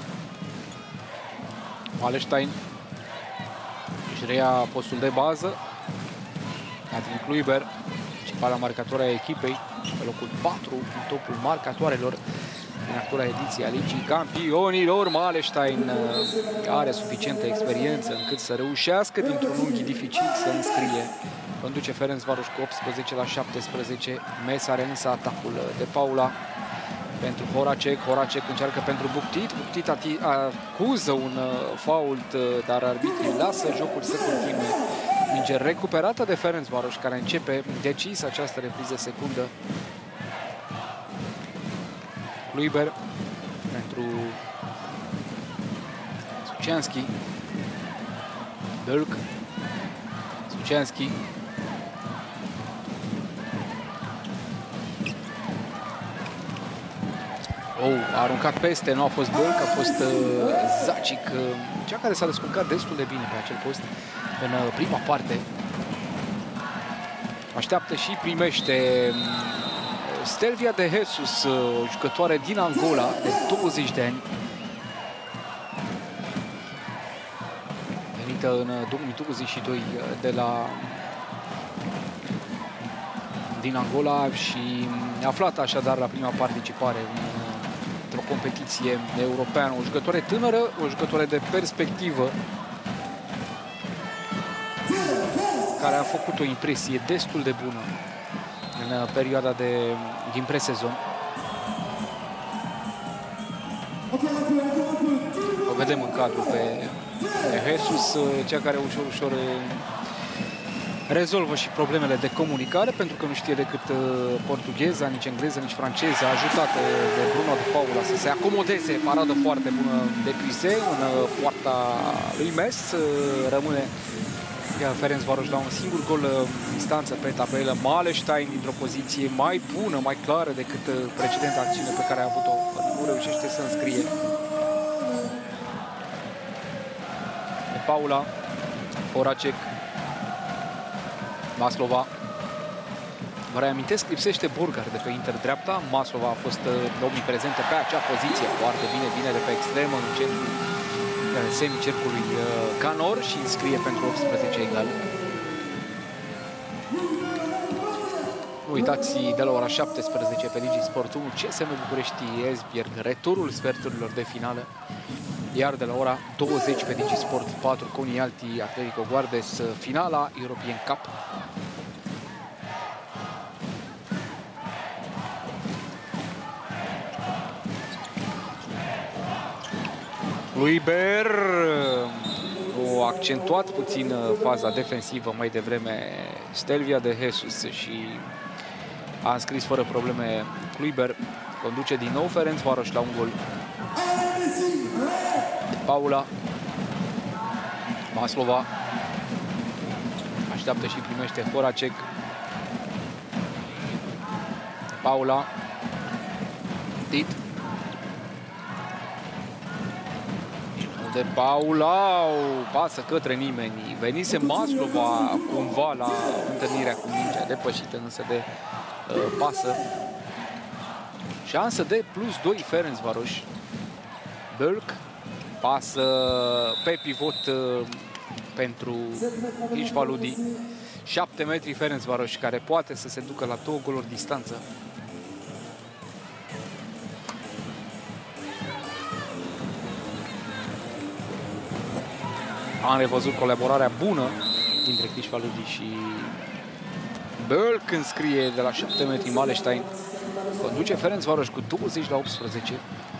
Wallerstein își reia postul de bază. Adrian Kluiber, principala marcatoare a echipei, pe locul 4 în topul marcatoarelor din actuala ediție a Ligii Campionilor. Wallerstein are suficientă experiență încât să reușească dintr-un unghi dificil să înscrie. Conduce Ferencvaros cu 18 la 17. Mes are însă atacul de Paula pentru Horacek. Horacek încearcă pentru Buctit. Buctit acuză un fault, dar arbitrii lasă jocul să continue. Minge recuperată de Ferencvaros, care începe decis această repriză secundă. Kluiber pentru Sucianski. Bölk. Sucianski. A aruncat peste, nu a fost Bölk, a fost Zacic, cea care s-a descurcat destul de bine pe acel post în prima parte. Așteaptă și primește Stelvia de Jesus, o jucătoare din Angola de 20 de ani. Venită în 2022 din Angola și aflată așadar la prima participare într-o competiție europeană. O jucătoare tânără, o jucătoare de perspectivă, care a făcut o impresie destul de bună în perioada din presezon. O vedem în cadru pe Jesus, cea care ușor rezolvă și problemele de comunicare, pentru că nu știe decât portugheza, nici engleză, nici franceză, ajutată de Bruno de Paula să se acomodeze. Paradă foarte bună de Pise în poarta lui Mes. Rămâne Ferencvaros la un singur gol distanță pe tabelă. Wallerstein dintr-o poziție mai bună, mai clară decât precedenta acțiune pe care a avut-o. Nu reușește să înscrie. De Paula, Horacek, Maslova. Vă reamintesc, lipsește Burgar de pe inter-dreapta. Maslova a fost omniprezentă pe acea poziție. Foarte bine, vine de pe extremă în centru semicercului Canor și înscrie pentru 18 egal. Nu uitați, de la ora 17 pe Digi Sport 1, CSM București Esbjerg, returul sferturilor de finală. Iar de la ora 20 pe Digi Sport 4, Conialti Atletico Guardes, finala European Cup. Kluiber a accentuat puțin faza defensivă mai devreme Stelvia de Jesus și a înscris fără probleme Kluiber. Conduce din nou Ferencvaros la un gol. Paula, Maslova, așteaptă și primește Horacek. Paula, Tit. De Paula, pasă către nimeni. Venise Maslova cumva la întâlnirea cu mingea, depășită însă de pasă. Șansă de +2 Ferencvaros. Bölk, pasă pe pivot pentru Ishvaludi. 7 metri Ferencvaros, care poate să se ducă la 2 goluri distanță. Am revăzut colaborarea bună dintre Ishvaludi și Bölk înscrie de la 7 metri Malestein. Conduce Ferencvaros cu 20-18.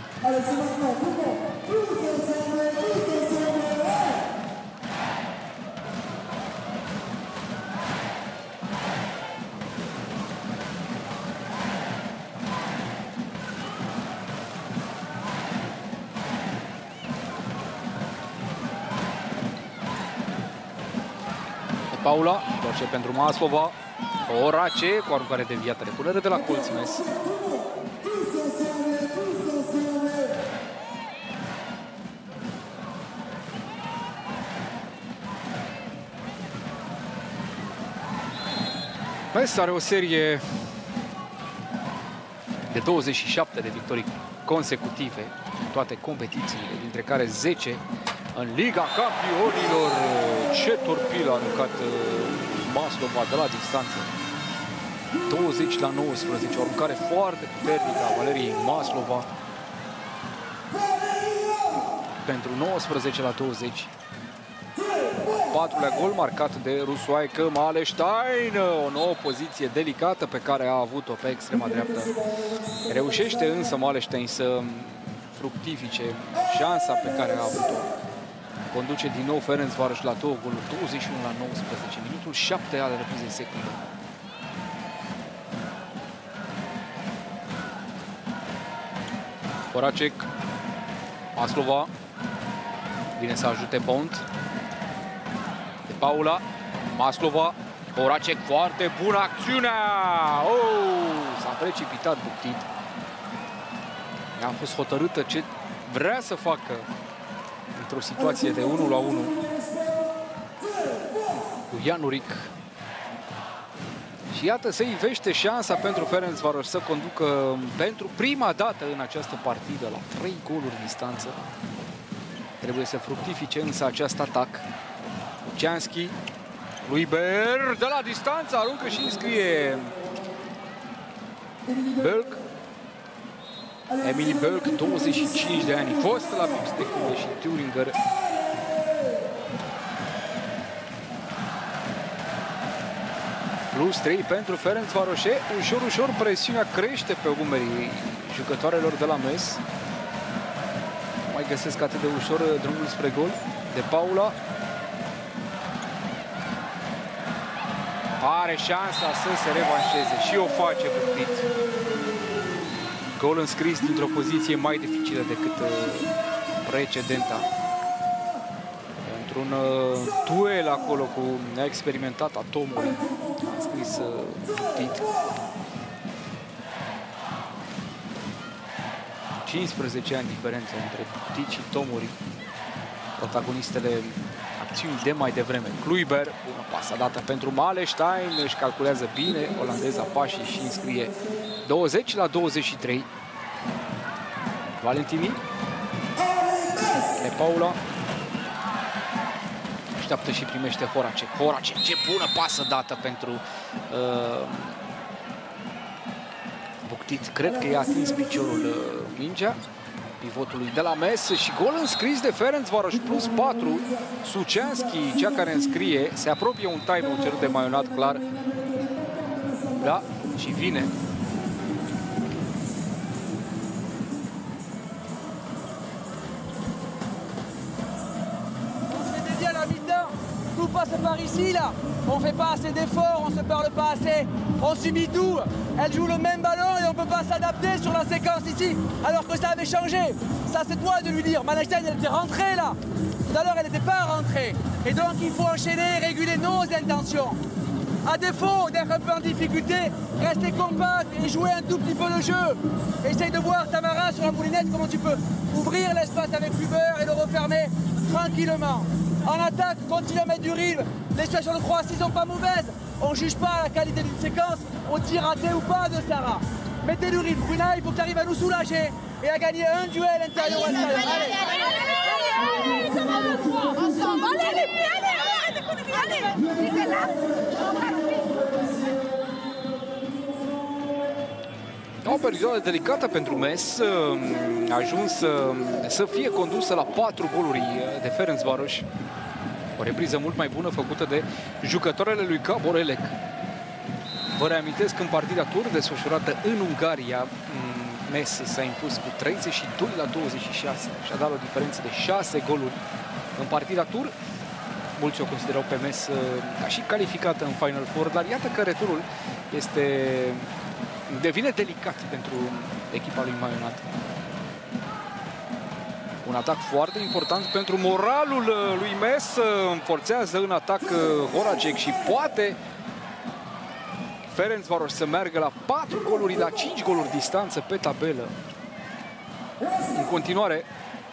Paula, doar pentru Maslova. Horace cu aruncare deviată, repunere de la colț Mes. Mes are o serie de 27 de victorii consecutive în toate competițiile, dintre care 10 în Liga Campionilor. Ce torpil a aruncat Maslova de la distanță. 20-19, o aruncare foarte puternică a Valeriei Maslova. Pentru 19-20. Patrulea gol marcat de rusoaică Malestein. O nouă poziție delicată pe care a avut-o pe extrema dreaptă. Reușește însă Malestein să fructifice șansa pe care a avut-o. Conduce din nou Ferencvaros la 2 goluri, 21-19, minutul 7 al reprizei secunde. Horacek, Maslova, vine să ajute Bont. De Paula, Maslova, Horacek, foarte bună acțiunea! S-a precipitat Buctit. A fost hotărâtă ce vrea să facă într-o situație de 1-1 cu Januric. Și iată, se ivește șansa pentru Ferencvaros să conducă pentru prima dată în această partidă la 3 goluri distanță. Trebuie să fructifice însă acest atac. Cianski, lui Ber, de la distanță, aruncă și înscrie Bölk. Emily Bölk, 25 de ani, fost la Pipstecul și Thüringer. Plus 3 pentru Ferencvaros. Ușor presiunea crește pe umerii jucătoarelor de la Mes. Mai găsesc atât de ușor drumul spre gol. De Paula. Are șansa să se revanșeze și o face Buctit. Gol înscris dintr-o poziție mai dificilă decât precedenta. Într-un duel acolo cu neexperimentata Tomori, a scris Buctit. 15 ani diferență între Buctit și Tomori, protagonistele acțiuni de mai devreme. Kluiber, bună pasă dată pentru Malestein, își calculează bine olandeza pașii și înscrie 20-23. Valentini, de Paula, așteaptă și primește Horacek. Horacek, ce bună pasă dată pentru Buctit. Cred că i-a atins piciorul mingea pivotului de la Mes și gol înscris de Ferencvaros, plus 4. Suceanski, cea care înscrie, se apropie un time-out cerut de Maionat, clar. Da, și vine. Tout passe par ici, là. On fait pas assez d'efforts, on se parle pas assez, on subit tout. Elle joue le même ballon et on peut pas s'adapter sur la séquence ici, alors que ça avait changé. Ça, c'est toi de lui dire. Malestein, elle était rentrée, là. Tout à l'heure, elle n'était pas rentrée. Et donc, il faut enchaîner et réguler nos intentions. À défaut d'être un peu en difficulté, rester compact et jouer un tout petit peu le jeu. Essaye de voir Tamara sur la moulinette, comment tu peux ouvrir l'espace avec Kluber et le refermer tranquillement. En attaque, continue à mettre du rythme. Les situations de Croatie sont pas mauvaises. On juge pas la qualité d'une séquence, on tir raté ou pas de Sarah. Mettez du rythme. Bruna, il faut que tu arrives à nous soulager et à gagner un duel intérieur-extérieur. Allez, O perioadă delicată pentru Mes, a ajuns să fie condusă la 4 goluri de Ferencvaros. O repriză mult mai bună făcută de jucătoarele lui Caborelec. Vă reamintesc că în partida tur desfășurată în Ungaria, Metz s-a impus cu 32-26, și a dat o diferență de 6 goluri în partida tur. Mulți o considerau pe Metz ca și calificată în Final Four, dar iată că returul devine delicat pentru echipa lui Maionat. Un atac foarte important pentru moralul lui Metz. Forțează în atac Horacek și poate Ferencvaros să meargă la 4 goluri, la 5 goluri distanță pe tabelă. În continuare,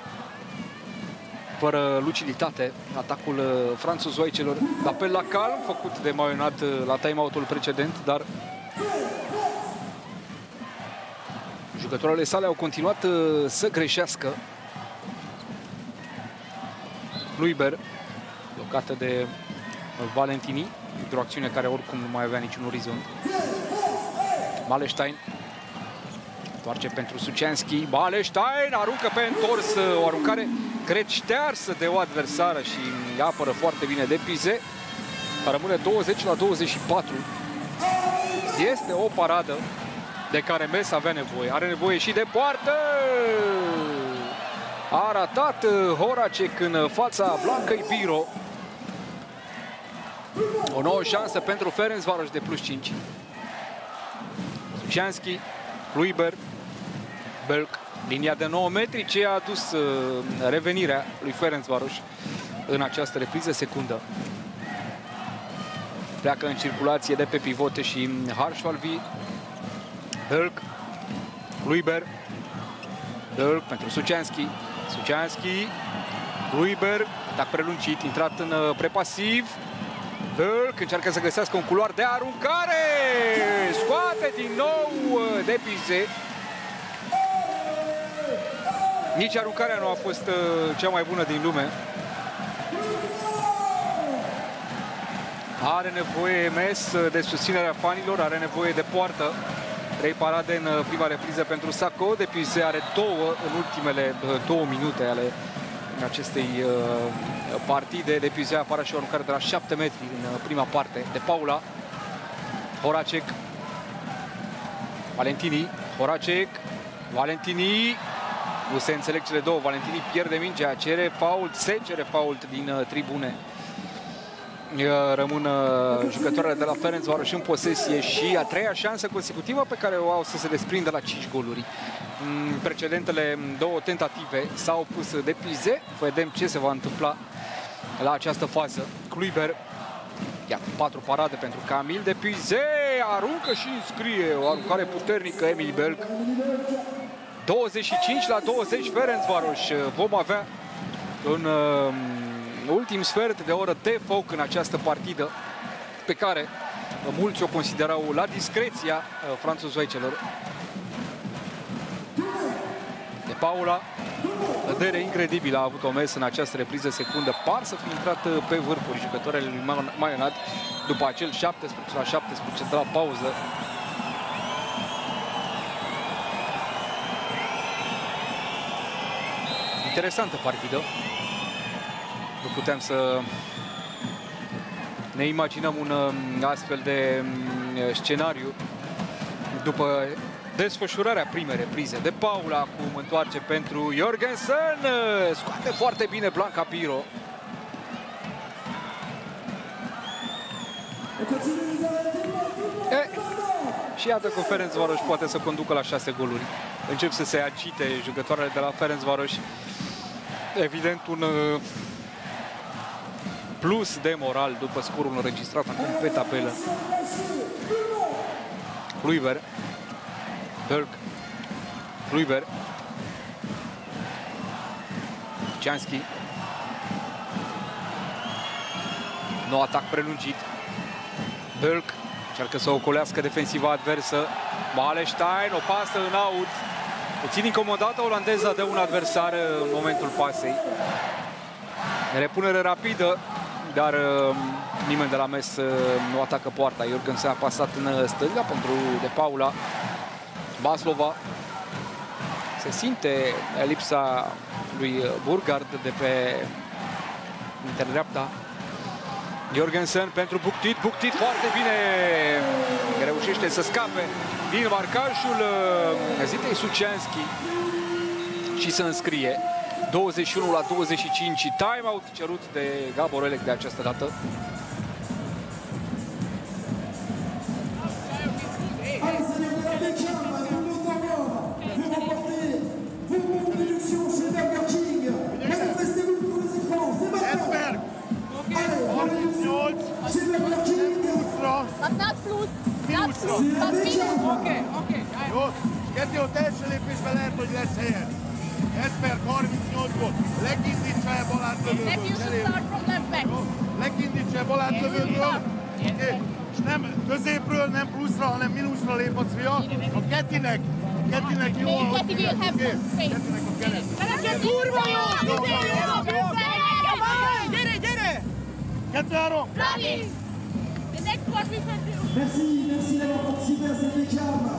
fără luciditate, atacul franțuzoicelor. Apel la calm făcut de Maionat la time-out-ul precedent, dar jucătoarele sale au continuat să greșească. Kluiber, blocată de Valentini, într-o acțiune care oricum nu mai avea niciun orizont. Malestein întoarce pentru Sucianski. Malestein aruncă pe întors, o aruncare cred ștearsă de o adversară și apără foarte bine de Pize. Rămâne 20-24. Este o paradă de care Metz avea nevoie. Are nevoie și de poartă. A ratat Horacek în fața Blancăi Biro. O nouă șansă pentru Ferencvaros de plus 5. Sucianski, Kluiber, Belk, linia de 9 metri ce a adus revenirea lui Ferencvaros în această repriză secundă. Pleacă în circulație de pe pivote și Harșvalvi. Belk, Kluiber, Belk pentru Sucianski. Sucianski, Kluiber, atac prelungit, intrat în prepasiv. Belk încearcă să găsească un culoar de aruncare. Scoate din nou de Pize. Nici aruncarea nu a fost cea mai bună din lume. Are nevoie Metz de susținerea fanilor, are nevoie de poartă. 3 parade în prima repriză pentru Sacco. De Pize are 2 în ultimele 2 minute ale acestei partide. De Pize apare și o aruncare de la 7 metri în prima parte de Paula. Horacek, Valentini, Horacek, Valentini. Nu se înțeleg cele două. Valentini pierde mingea, cere fault, se cere fault din tribune. Rămân jucătoarele de la Ferencvaros în posesie și a treia șansă consecutivă pe care o au să se desprindă la 5 goluri. Precedentele 2 tentative s-au opus de Pize. Vedem ce se va întâmpla la această fază. Kluiber, iată, 4 parade pentru Camille de Pize. Aruncă și înscrie o aruncare puternică Emil Belk. 25-20 Ferencvaros. Vom avea un ultim sfert de oră de foc în această partidă pe care mulți o considerau la discreția franțuzoicelor. De Paula, cădere incredibilă a avut Metz în această repriză secundă. Par să fi intrat pe vârfuri jucătoarele lui Maionat după acel 17-17 de la pauză. Interesantă partidă. Nu puteam să ne imaginăm un astfel de scenariu după desfășurarea primei reprize. De Paula acum întoarce pentru Jorgensen. Scoate foarte bine Blanca Piro. Și iată că Ferencvaros poate să conducă la 6 goluri. Încep să se agite jucătoarele de la Ferencvaros. Evident un plus de moral după scorul înregistrat acum pe tabelă. Kluiber, Belk, Kluiber, Cianski. Nou atac prelungit. Belk încearcă să ocolească defensiva adversă. Malestein, o pasă în aut. Puțin incomodată olandeza de un adversar în momentul pasei. Repunere rapidă, dar nimeni de la Metz nu atacă poarta. Jorgensen a pasat în stânga pentru De Paula. Baslova. Se simte lipsa lui Burgard de pe interdreapta. Jorgensen pentru Buctit. Buctit foarte bine reușește să scape din marcajul Zitei Suceanski și să înscrie 21-25. Time-out cerut de Gabor Elek de această dată. Jó, Keti, ott első lépésben lehet, hogy lesz helyen. Esper 38-ból, lekindítsa el balátlövőből. Lekindítsa el balátlövőből. És nem középről, nem pluszra, hanem mínuszra lép a Cvia. A Ketinek jó, ahogy Ketinek a keret. Kurva jó! Gyere! 2-3! Merci d'avoir participé à cette déclame.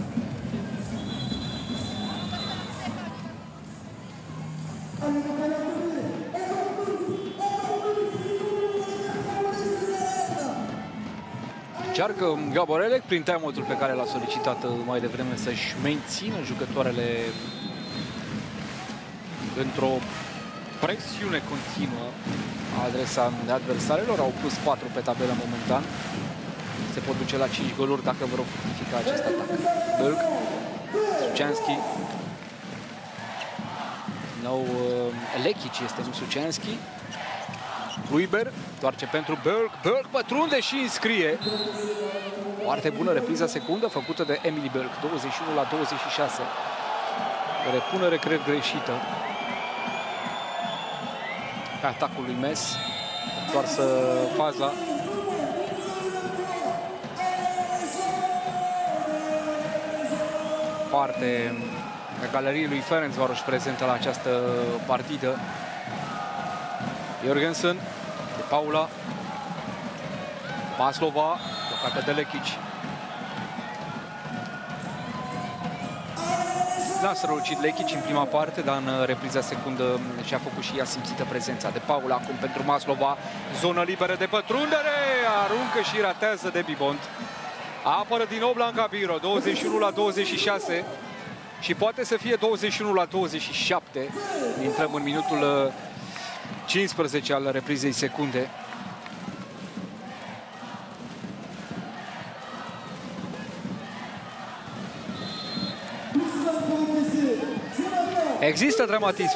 Încearcă Gabor Elek prin time-out-ul pe care l-a solicitat mai devreme să-și mențină jucătoarele într-o presiune continuă a adresa adversarilor. Au plus 4 pe tabelă momentan. Se pot duce la 5 goluri dacă vor fructifica acest atac. Bölk, Suceanski. Nou Lekic este nu Suceanski. Kluiber toarce pentru Bölk. Bölk pătrunde și înscrie. Foarte bună repriza secundă făcută de Emily Bölk. 21-26. Repunere, cred, greșită. Pe atacul lui Mes. Întoarsă faza. Parte a galeriei lui Ferencvaros prezentă la această partidă. Jorgensen, de Paula, Maslova, blocată de Lekic. N-a strălucit Lekic în prima parte, dar în repriza secundă și-a făcut și ea simțită prezența. De Paula acum pentru Maslova, zonă liberă de pătrundere, aruncă și ratează de Bibont. Apără din nou Blanca Biro, 21-26 și poate să fie 21-27. Intrăm în minutul 15 al reprizei secunde. Există dramatism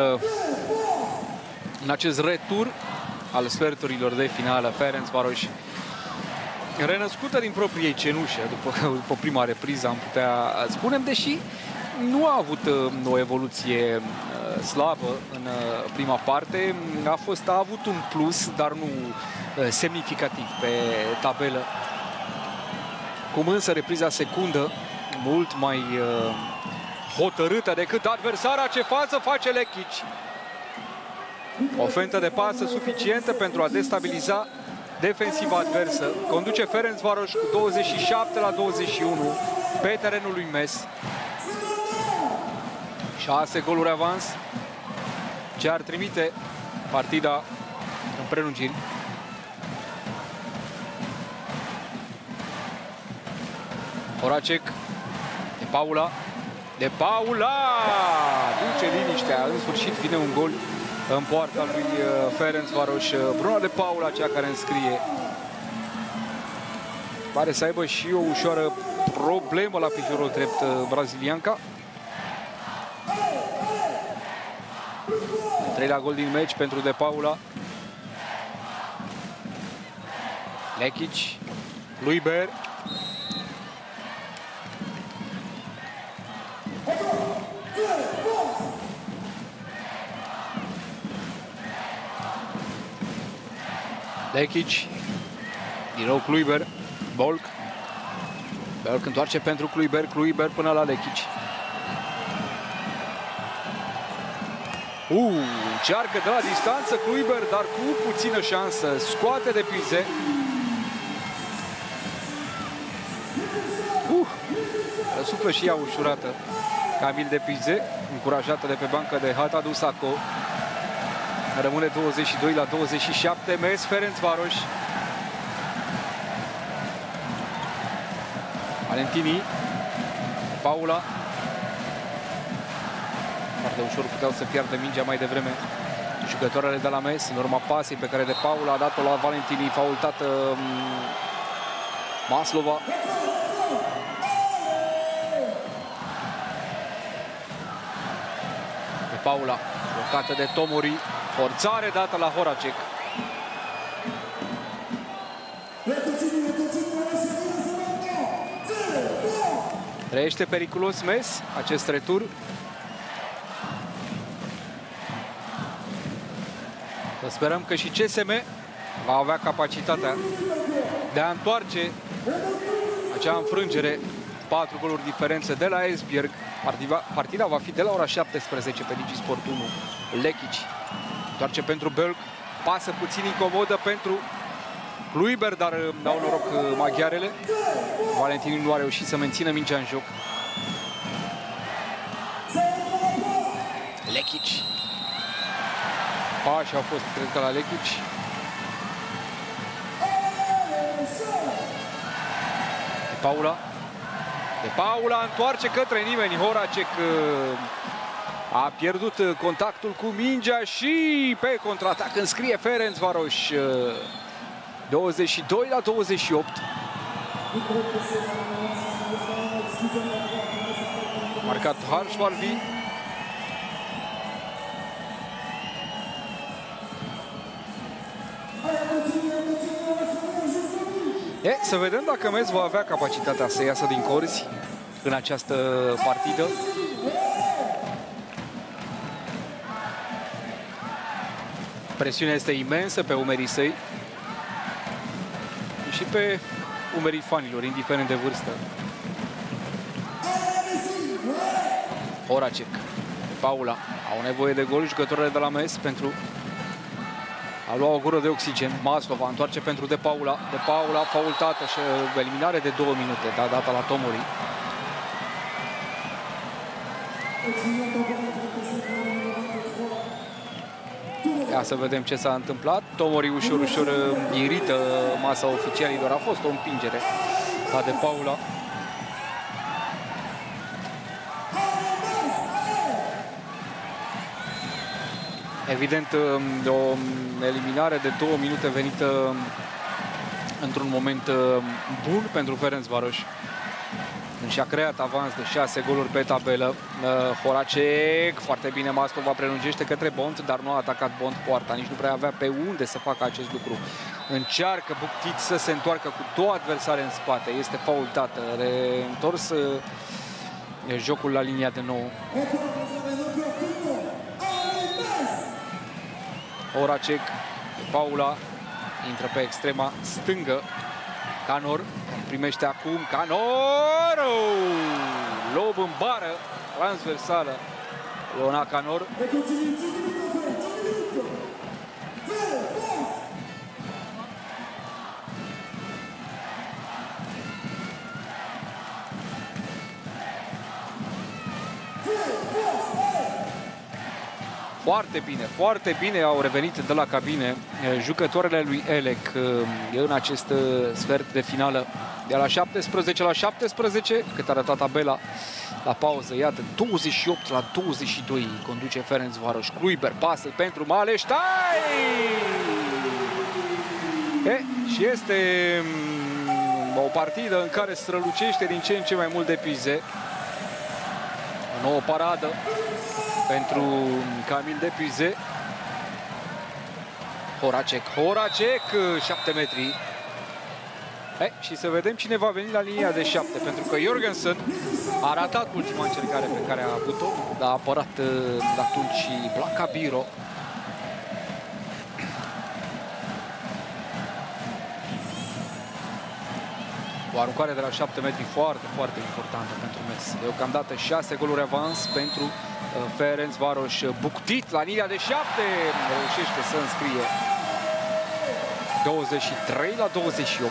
în acest retur al sferturilor de finală. Ferencvaros renăscută din proprie cenușe după prima repriză, am putea spune, deși nu a avut o evoluție slabă în prima parte, a avut un plus, dar nu semnificativ pe tabelă. Cum însă repriza secundă, mult mai hotărâtă decât adversara. Ce fază face Lekic. O fentă de pasă suficientă pentru a destabiliza defensiva adversă. Conduce Ferencvaros cu 27-21 pe terenul lui Mes. 6 goluri avans, ce ar trimite partida în prelungiri. Horacek, de Paula, duce liniștea, în sfârșit vine un gol în poarta lui Ferencvaros. Bruna de Paula, cea care înscrie. Pare să aibă și o ușoară problemă la piciorul drept brazilianca. Treilea gol din meci pentru De Paula. Lekic, Kluiber. Lekic, din nou Kluiber, Bölk. Bölk întoarce pentru Kluiber, Kluiber până la Lekic. Încearcă de la distanță Kluiber, dar cu puțină șansă. Scoate de Pize. Răsuflă și ea ușurată Camille de Pize, încurajată de pe bancă de Hatadu Sako. Rămâne 22-27. Mes Ferencvaros. Valentini, Paula. Foarte ușor puteau să piardă mingea mai devreme jucătoarele de la MES, în urma pasei pe care de Paula a dat-o la Valentini, faultată Maslova. De Paula, blocată de Tomori, forțare dată la Horacek. Trăiește periculos MES acest retur. Să sperăm că și CSM va avea capacitatea de a întoarce acea înfrângere. 4 goluri diferență de la Esbjerg. Partida va fi de la ora 17 pe Digisport 1. Lekic întoarce pentru Bölk. Pasă puțin incomodă pentru Kluiber, dar dau noroc maghiarele. Valentini nu a reușit să mențină mingea în joc. Lekic. Pași au fost, cred că, la Lekic. De Paula. De Paula întoarce către nimeni. Horacek a pierdut contactul cu mingea și pe contraatac înscrie Ferencvaros. 22 la 28. Marcat Harshvalvi. Să vedem dacă MES va avea capacitatea să iasă din corzi în această partidă. Presiunea este imensă pe umerii săi și pe umerii fanilor, indiferent de vârstă. Horacek, Paula, au nevoie de gol jucătoarele de la MES pentru a lua o gură de oxigen. Maslova întoarce pentru De Paula. De Paula faultată și eliminare de 2 minute, da, data la Tomori. Ia să vedem ce s-a întâmplat. Tomori ușor, ușor irită masa oficialilor. A fost o împingere la De Paula. Evident, o eliminare de 2 minute venită într-un moment bun pentru Ferencvaros. Și-a creat avans de 6 goluri pe tabelă. Horacek, foarte bine, Maslova prelungește către Bont, dar nu a atacat Bont poarta, nici nu prea avea pe unde să facă acest lucru. Încearcă Buctic să se întoarcă cu 2 adversare în spate, este faultată, reîntors jocul la linia de 9. Horacek, Paula, intră pe extrema stângă. Canor primește acum. Canor! Lob în bară, transversală. Iona Canor. Foarte bine au revenit de la cabine jucătoarele lui Elek în acest sfert de finală. De la 17 la 17, cât arăta tabela la pauză. Iată, 28 la 22 conduce Ferencvaros. Kluiber, pasă pentru Maleștai! Și este o partidă în care strălucește din ce în ce mai mult de Pize. O nouă paradă pentru Camil de Pize. Horacek, 7 metri. Și să vedem cine va veni la linia de 7, pentru că Jorgensen a ratat ultima încercare pe care a avut-o, dar a apărat atunci și Blanca Biro. O aruncare de la 7 metri foarte importantă pentru MES. Deocamdată 6 goluri avans pentru Ferencvaros. Buctit la linia de 7 reușește să înscrie 23 la 28.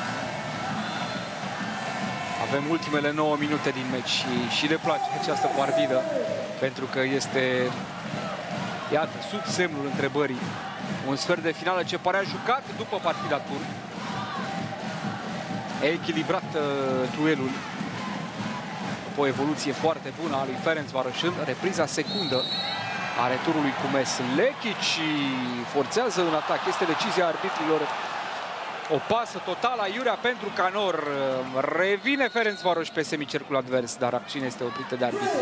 Avem ultimele 9 minute din meci și le place această partidă, pentru că este, iată, sub semnul întrebării. Un sfert de finală ce părea jucat după partida turn. echilibrat duelul. O evoluție foarte bună a lui Ferencvaros în repriza secundă a returului cu Mes. Lekic forțează un atac. Este decizia arbitrilor. O pasă totală aiurea pentru Canor. Revine Ferencvaros pe semicercul advers, dar acțiunea este oprită de arbitri.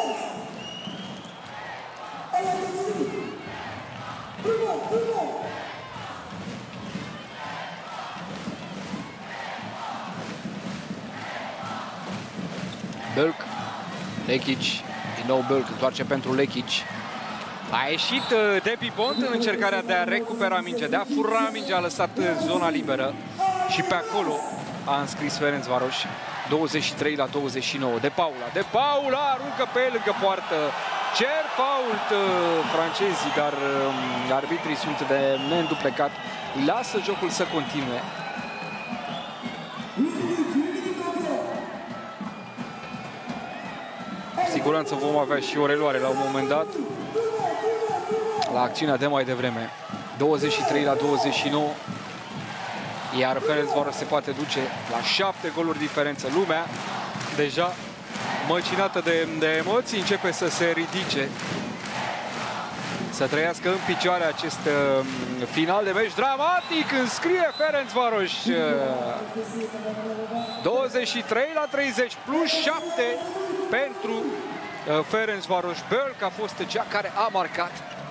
Bölk, Lekic, din nou Bölk, întoarce pentru Lekic. A ieșit Depi Bond în încercarea de a recupera mingea, de a fura mingea, a lăsat zona liberă și pe acolo a înscris Ferencvaros. 23-29. De Paula aruncă pe el lângă poartă. Cer fault francezii, dar arbitrii sunt de neînduplecat. Lasă jocul să continue. Siguranță vom avea și o reluare la un moment dat la acțiunea de mai devreme. 23-29. Iar Ferencvaros se poate duce la 7 goluri diferență. Lumea deja măcinată de emoții începe să se ridice, să trăiască în picioare acest final de meci dramatic. Înscrie Ferencvaros 23-30 plus 7 pentru Ferencvaros. Bölk a fost cea care a marcat.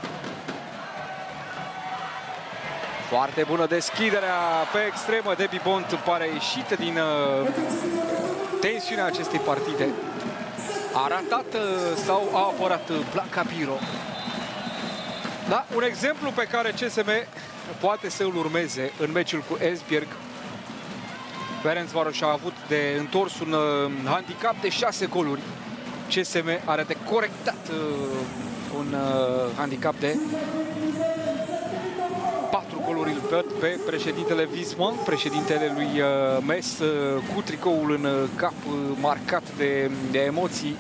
Foarte bună deschiderea pe extremă. Depi Bond pare ieșită din tensiunea acestei partide. A ratat sau a apărat Blanca Biro. Da, un exemplu pe care CSM poate să îl urmeze în meciul cu Esbjerg. Ferencvaros a avut de întors un handicap de 6 goluri. CSM are de corectat un handicap de 4 goluri pe președintele Wisman, președintele lui Mes, cu tricoul în cap marcat de emoții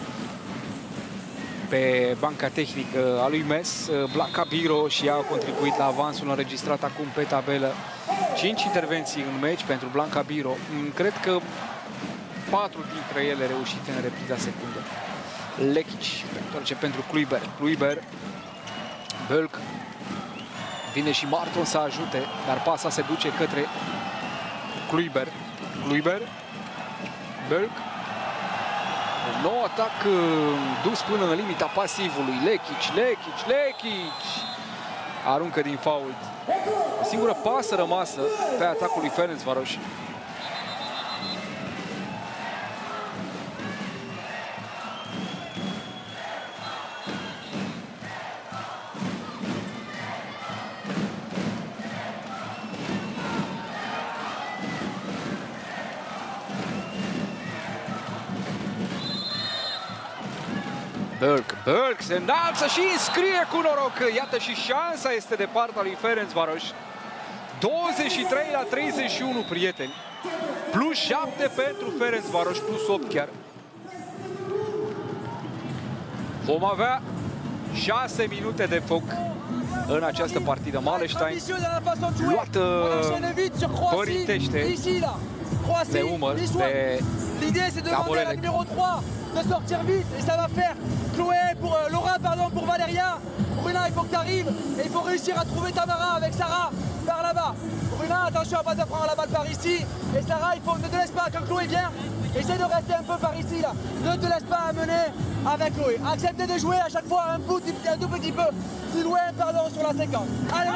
pe banca tehnică a lui Mes. Blanca Biro și ea a contribuit la avansul înregistrat acum pe tabelă. 5 intervenții în meci pentru Blanca Biro. Cred că 4 dintre ele reușite în repriza secundă. Lekic întoarce pentru Kluiber. Bölk. Vine și Marton să ajute, dar pasa se duce către Kluiber. Bölk. Un nou atac dus până în limita pasivului. Lekic. Aruncă din fault. O singură pasă rămasă pe atacul lui Ferencvaros. Bölk se înalță și înscrie cu noroc. Iată, și șansa este de partea lui Ferencvaros. 23-31, prieteni. Plus 7 pentru Ferencvaros, plus 8 chiar. Vom avea 6 minute de foc în această partidă. Malestein luat părintește de umăr de Abolelec. De sortir vite et ça va faire Chloé pour Laura pour Valeria. Bruna, il faut que tu arrives et il faut réussir à trouver Tamara avec Sarah par là-bas. Bruna, attention à pas te prendre la balle par ici. Et Sarah, il faut ne te laisse pas quand Chloé vient. Essaie de rester un peu par ici là. Ne te laisse pas amener avec Chloé. Acceptez de jouer à chaque fois un tout petit peu plus loin, pardon, sur la séquence. Allez,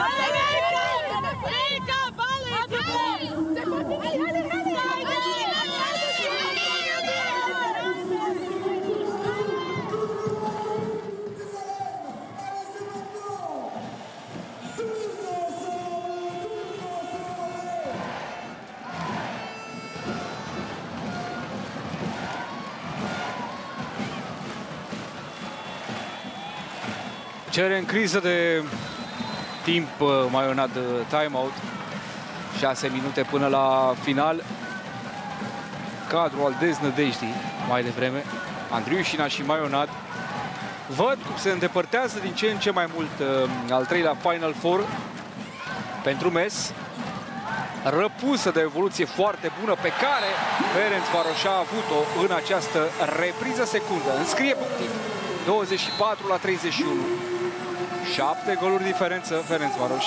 Cere în criză de timp Maionad timeout. 6 minute până la final. Cadrul al deznădejdii mai devreme. Andriușina și Maionad văd cum se îndepărtează din ce în ce mai mult al treilea Final Four pentru Mes. răpusă de o evoluție foarte bună pe care Ferencvaros a avut-o în această repriză secundă. Înscrie Buctit, 24-31. 7 goluri diferență Ferencvaros.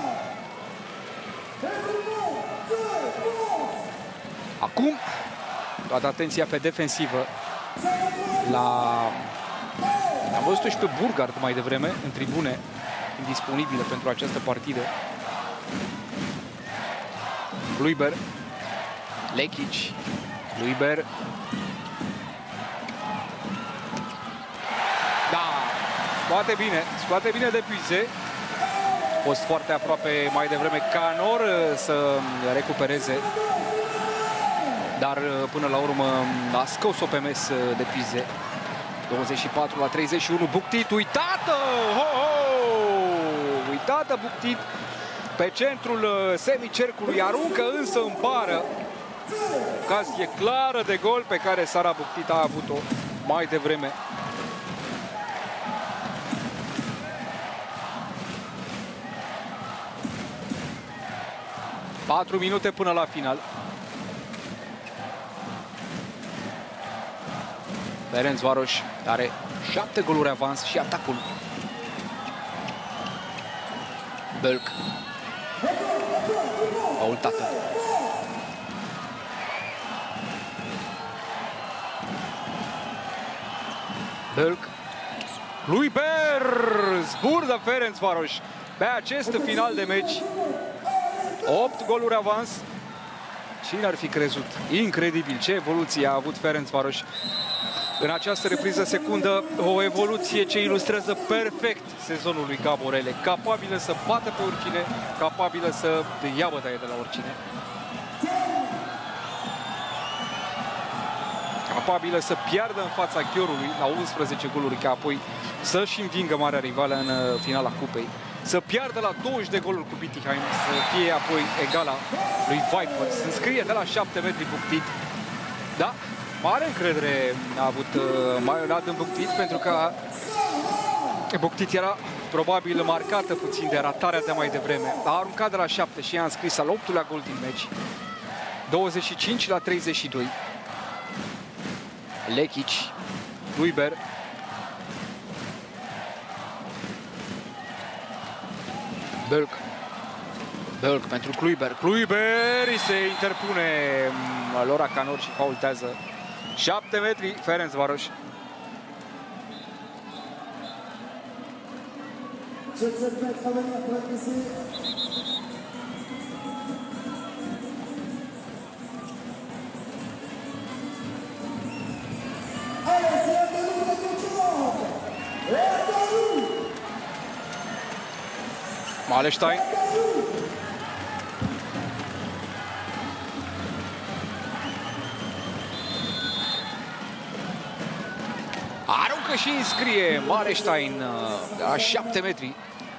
Acum, toată atenția pe defensivă. Am văzut-o și pe Burgard mai devreme, în tribune, indisponibile pentru această partidă. Kluiber, Lekic, Kluiber. Da, scoate bine de Puise. A fost foarte aproape mai devreme Canor să recupereze. Dar până la urmă a scos-o pe mes de Puise. 24-31, Buctit, uitată! Uitată Buctit pe centrul semicercului, aruncă însă în bară. Ocazie clară de gol pe care Sara Buctit a avut-o mai devreme. Patru minute până la final. Ferencvaros are 7 goluri avans și atacul. Bölk. Faultată. Bölk. Kluiber! Zburdă Ferencvaros pe acest final de meci. 8 goluri avans. Cine ar fi crezut? Incredibil ce evoluție a avut Ferencvaros în această repriză secundă, o evoluție ce ilustrează perfect sezonul lui Gaborele. Capabilă să bată pe oricine, capabilă să ia bătaie de la oricine. Capabilă să piardă în fața Ghiorului la 11 goluri, ca apoi să-și învingă marea rivală în finala cupei. Să piardă la 20 de goluri cu Bietigheim, să fie apoi egala lui Vipers. Se înscrie de la 7 metri Buctit. Da? Mare încredere a avut Maionat în Buctit, pentru că Buctit era probabil marcată puțin de ratarea de mai devreme. A aruncat de la 7 și a înscris al 8-lea gol din meci. 25-32. Lekic, Kluiber. Bölk. Bölk pentru Kluiber. Kluiber se interpune Lora Canor și faultează. 7 metri Ferencvaros. Malestein. Aruncă și înscrie Malestein la 7 metri.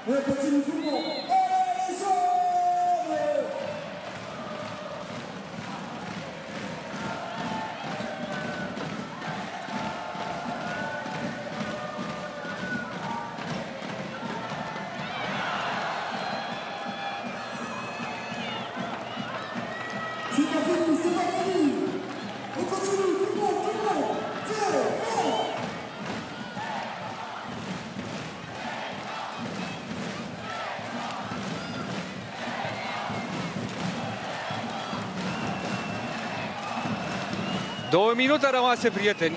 Două minute rămase, prieteni.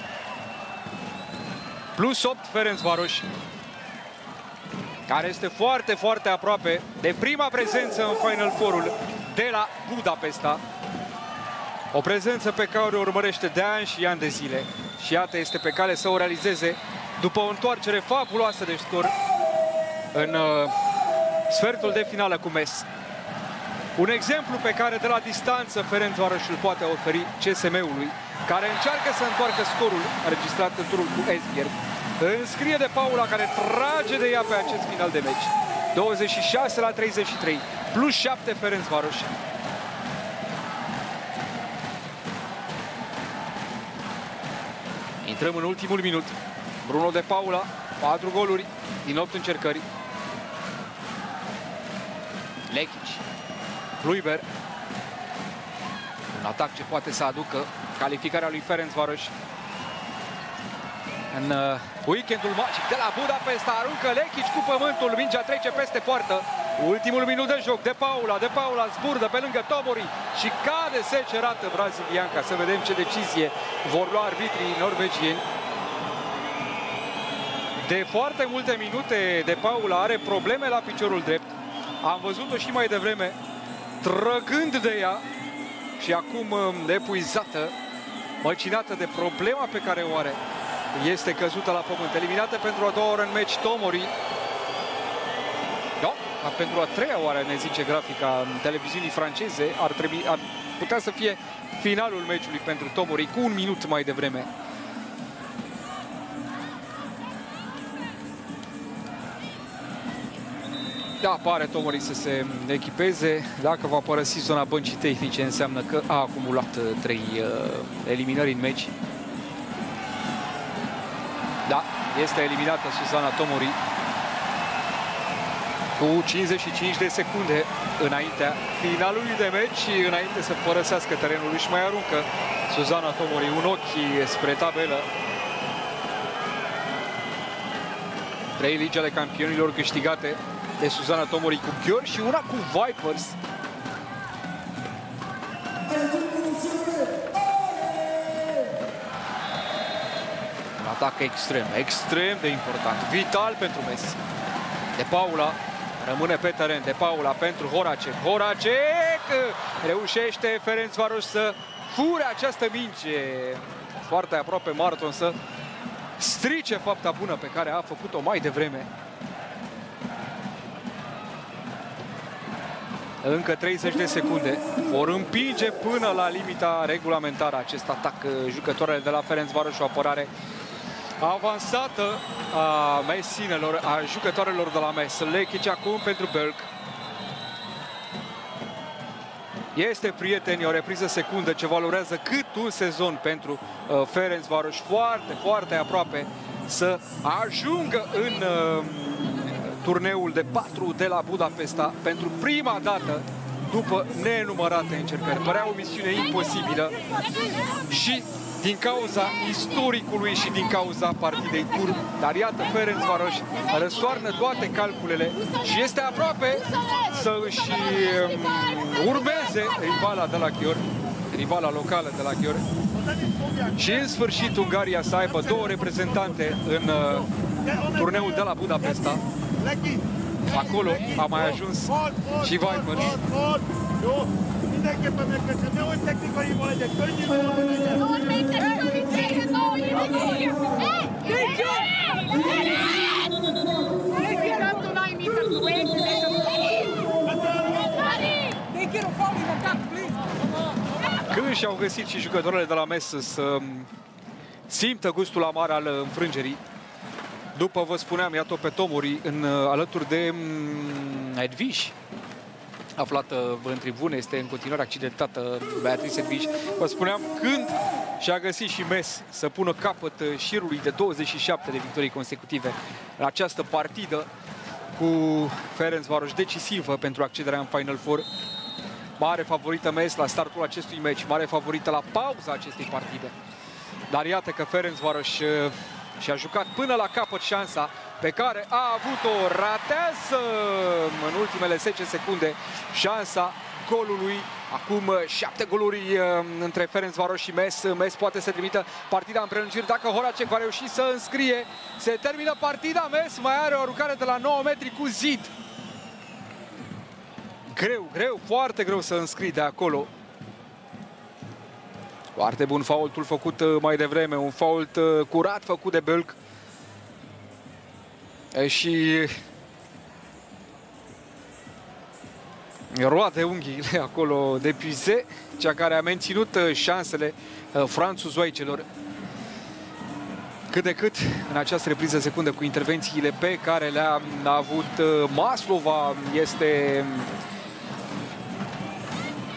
Plus 8 Ferencvaros, care este foarte, foarte aproape de prima prezență în Final Four-ul de la Budapesta. O prezență pe care o urmărește de ani și ani de zile. Și iată, este pe cale să o realizeze după o întoarcere fabuloasă de scor în sfertul de finală cu Metz. Un exemplu pe care de la distanță Ferencvaros îl poate oferi CSM-ului, care încearcă să întoarcă scorul înregistrat în turul cu Esbjerg. Înscrie de Paula, care trage de ea pe acest final de meci. 26-33, plus 7 Ferencvaros. Intrăm în ultimul minut. Bruno de Paula, 4 goluri din 8 încercări. Lekic. Kluiber. Un atac ce poate să aducă calificarea lui Ferencvaros în weekendul magic de la Budapesta. Aruncă Lekic cu pământul, mingea trece peste poartă. Ultimul minut de joc, De Paula zburdă pe lângă Tomori și cade secerată brazilianca. Să vedem ce decizie vor lua arbitrii norvegieni. De foarte multe minute De Paula are probleme la piciorul drept. Am văzut-o și mai devreme trăgând de ea și acum epuizată, măcinată de problema pe care o are. Este căzută la pământ, eliminată pentru a doua oară în meci Tomori. Da, pentru a treia oară, ne zice grafica televiziunii franceze, ar putea să fie finalul meciului pentru Tomori cu un minut mai devreme. Da, pare Tomori să se echipeze. Dacă va părăsi zona băncii tehnice, înseamnă că a acumulat 3 eliminări în meci. Da, este eliminată Zuzana Tomori cu 55 de secunde înaintea finalului de meci, înainte să părăsească terenul. Și mai aruncă Zuzana Tomori un ochi spre tabelă. 3 ligi ale campionilor câștigate de Zuzana Tomori cu Győr și una cu Vipers. Un atac extrem de important, vital pentru Messi. De Paula rămâne pe teren, De Paula pentru Horacek. Horacek reușește Ferencvaros să fure această minge. Foarte aproape Marton să strice fapta bună pe care a făcut-o mai devreme. Încă 30 de secunde. Vor împinge până la limita regulamentară acest atac jucătoarele de la Ferencvaros și o apărare avansată a mesinelor, a jucătoarelor de la Metz. Lekic acum pentru Bölk. Este, prieteni, o repriză secundă ce valorează cât un sezon pentru Ferencvaros. Foarte aproape să ajungă în turneul de 4 de la Budapesta pentru prima dată după nenumărate încercări. Părea o misiune imposibilă și din cauza istoricului și din cauza partidei turc. Dar iată, Ferencvaros răstoarnă toate calculele și este aproape să își urmeze rivala de la Győr, rivala locală de la Győr. Și în sfârșit Ungaria să aibă 2 reprezentante în turneul de la Budapesta. Acolo a mai ajuns și Vipers. Când și-au găsit și jucătoarele de la Metz să simtă gustul amar al înfrângerii, după, vă spuneam, iată pe Tomori alături de Edvish, aflată în tribune, este în continuare accidentată Beatrice Edvish. Vă spuneam, când și-a găsit și Metz să pună capăt șirului de 27 de victorii consecutive în această partidă cu Ferencvaros decisivă pentru accederea în Final Four. Mare favorită Metz la startul acestui meci, mare favorită la pauza acestei partide. Dar iată că Ferencvaros și-a jucat până la capăt șansa pe care a avut-o, ratează în ultimele 10 secunde șansa golului. Acum 7 goluri între Ferencvaros și Metz. Metz poate să trimită partida în prelungiri dacă Horacek va reuși să înscrie. Se termină partida, Metz mai are o aruncare de la 9 metri cu zid. Greu, foarte greu să înscrii de acolo. Foarte bun faultul făcut mai devreme, un fault curat făcut de Bölk. Și roade unghiile acolo de Puise, cea care a menținut șansele franțuzoicelor. Cât de cât în această repriză secundă cu intervențiile pe care le-a avut Maslova, este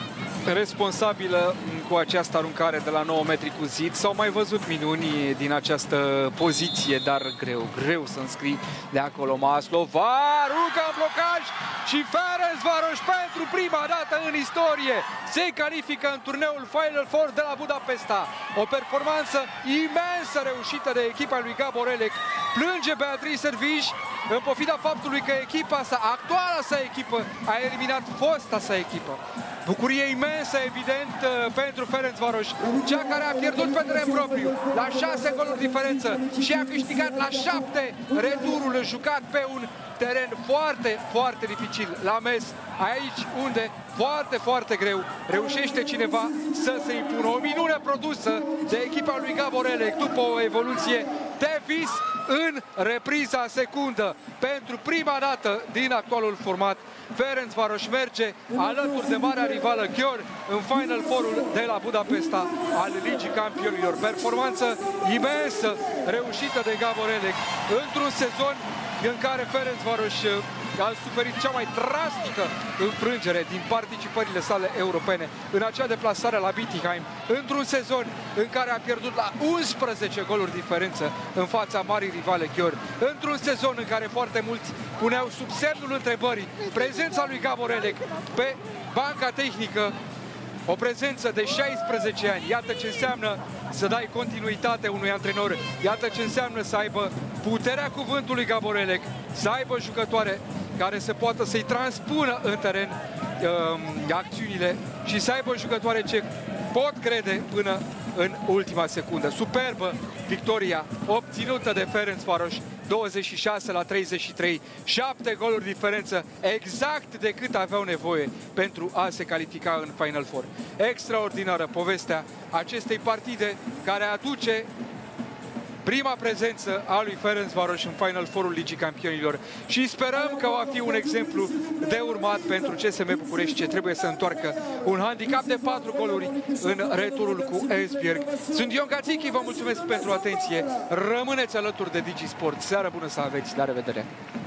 responsabilă cu această aruncare de la 9 metri cu zid. S-au mai văzut minuni din această poziție, dar greu să înscrii de acolo. Maslova aruncă în blocaj și Ferencvaros pentru prima dată în istorie se califică în turneul Final Four de la Budapesta. O performanță imensă reușită de echipa lui Gabor Elek. Plânge Beatrice Serviș în pofida faptului că echipa sa, actuala sa echipă, a eliminat fosta sa echipă. Bucurie imensă, evident, pentru Ferencvaros, cea care a pierdut pe teren propriu la 6 goluri diferență și a câștigat la 7 returul jucat pe un teren foarte dificil, la Metz, aici unde foarte greu reușește cineva să se impună. O minune produsă de echipa lui Gabor Elek după o evoluție de vis în repriza secundă. Pentru prima dată din actualul format, Ferencvaros merge alături de marea rivală Győr în Final Four-ul de la Budapesta al Ligii Campionilor. Performanță imensă reușită de Gabor Elek într-un sezon în care Ferencvaros a suferit cea mai drastică înfrângere din participările sale europene în acea deplasare la Bietigheim, într-un sezon în care a pierdut la 11 goluri diferență în fața marii rivale Győr, într-un sezon în care foarte mulți puneau sub semnul întrebării prezența lui Gabor Elek pe banca tehnică. O prezență de 16 ani, iată ce înseamnă să dai continuitate unui antrenor, iată ce înseamnă să aibă puterea cuvântului Gabor Elek, să aibă jucătoare care să poată să-i transpună în teren acțiunile și să aibă jucătoare ce pot crede până în ultima secundă. Superbă victoria obținută de Ferencvaros, 26-33, 7 goluri diferență, exact de cât aveau nevoie pentru a se califica în Final Four. Extraordinară povestea acestei partide care aduce prima prezență a lui Ferencvaros în Final Four-ul Ligii Campionilor și sperăm că va fi un exemplu de urmat pentru CSM București, ce trebuie să întoarcă un handicap de 4 goluri în returul cu Esbjerg. Sunt Ion Gațichi, vă mulțumesc pentru atenție, rămâneți alături de Digi Sport. Seară bună să aveți, la revedere!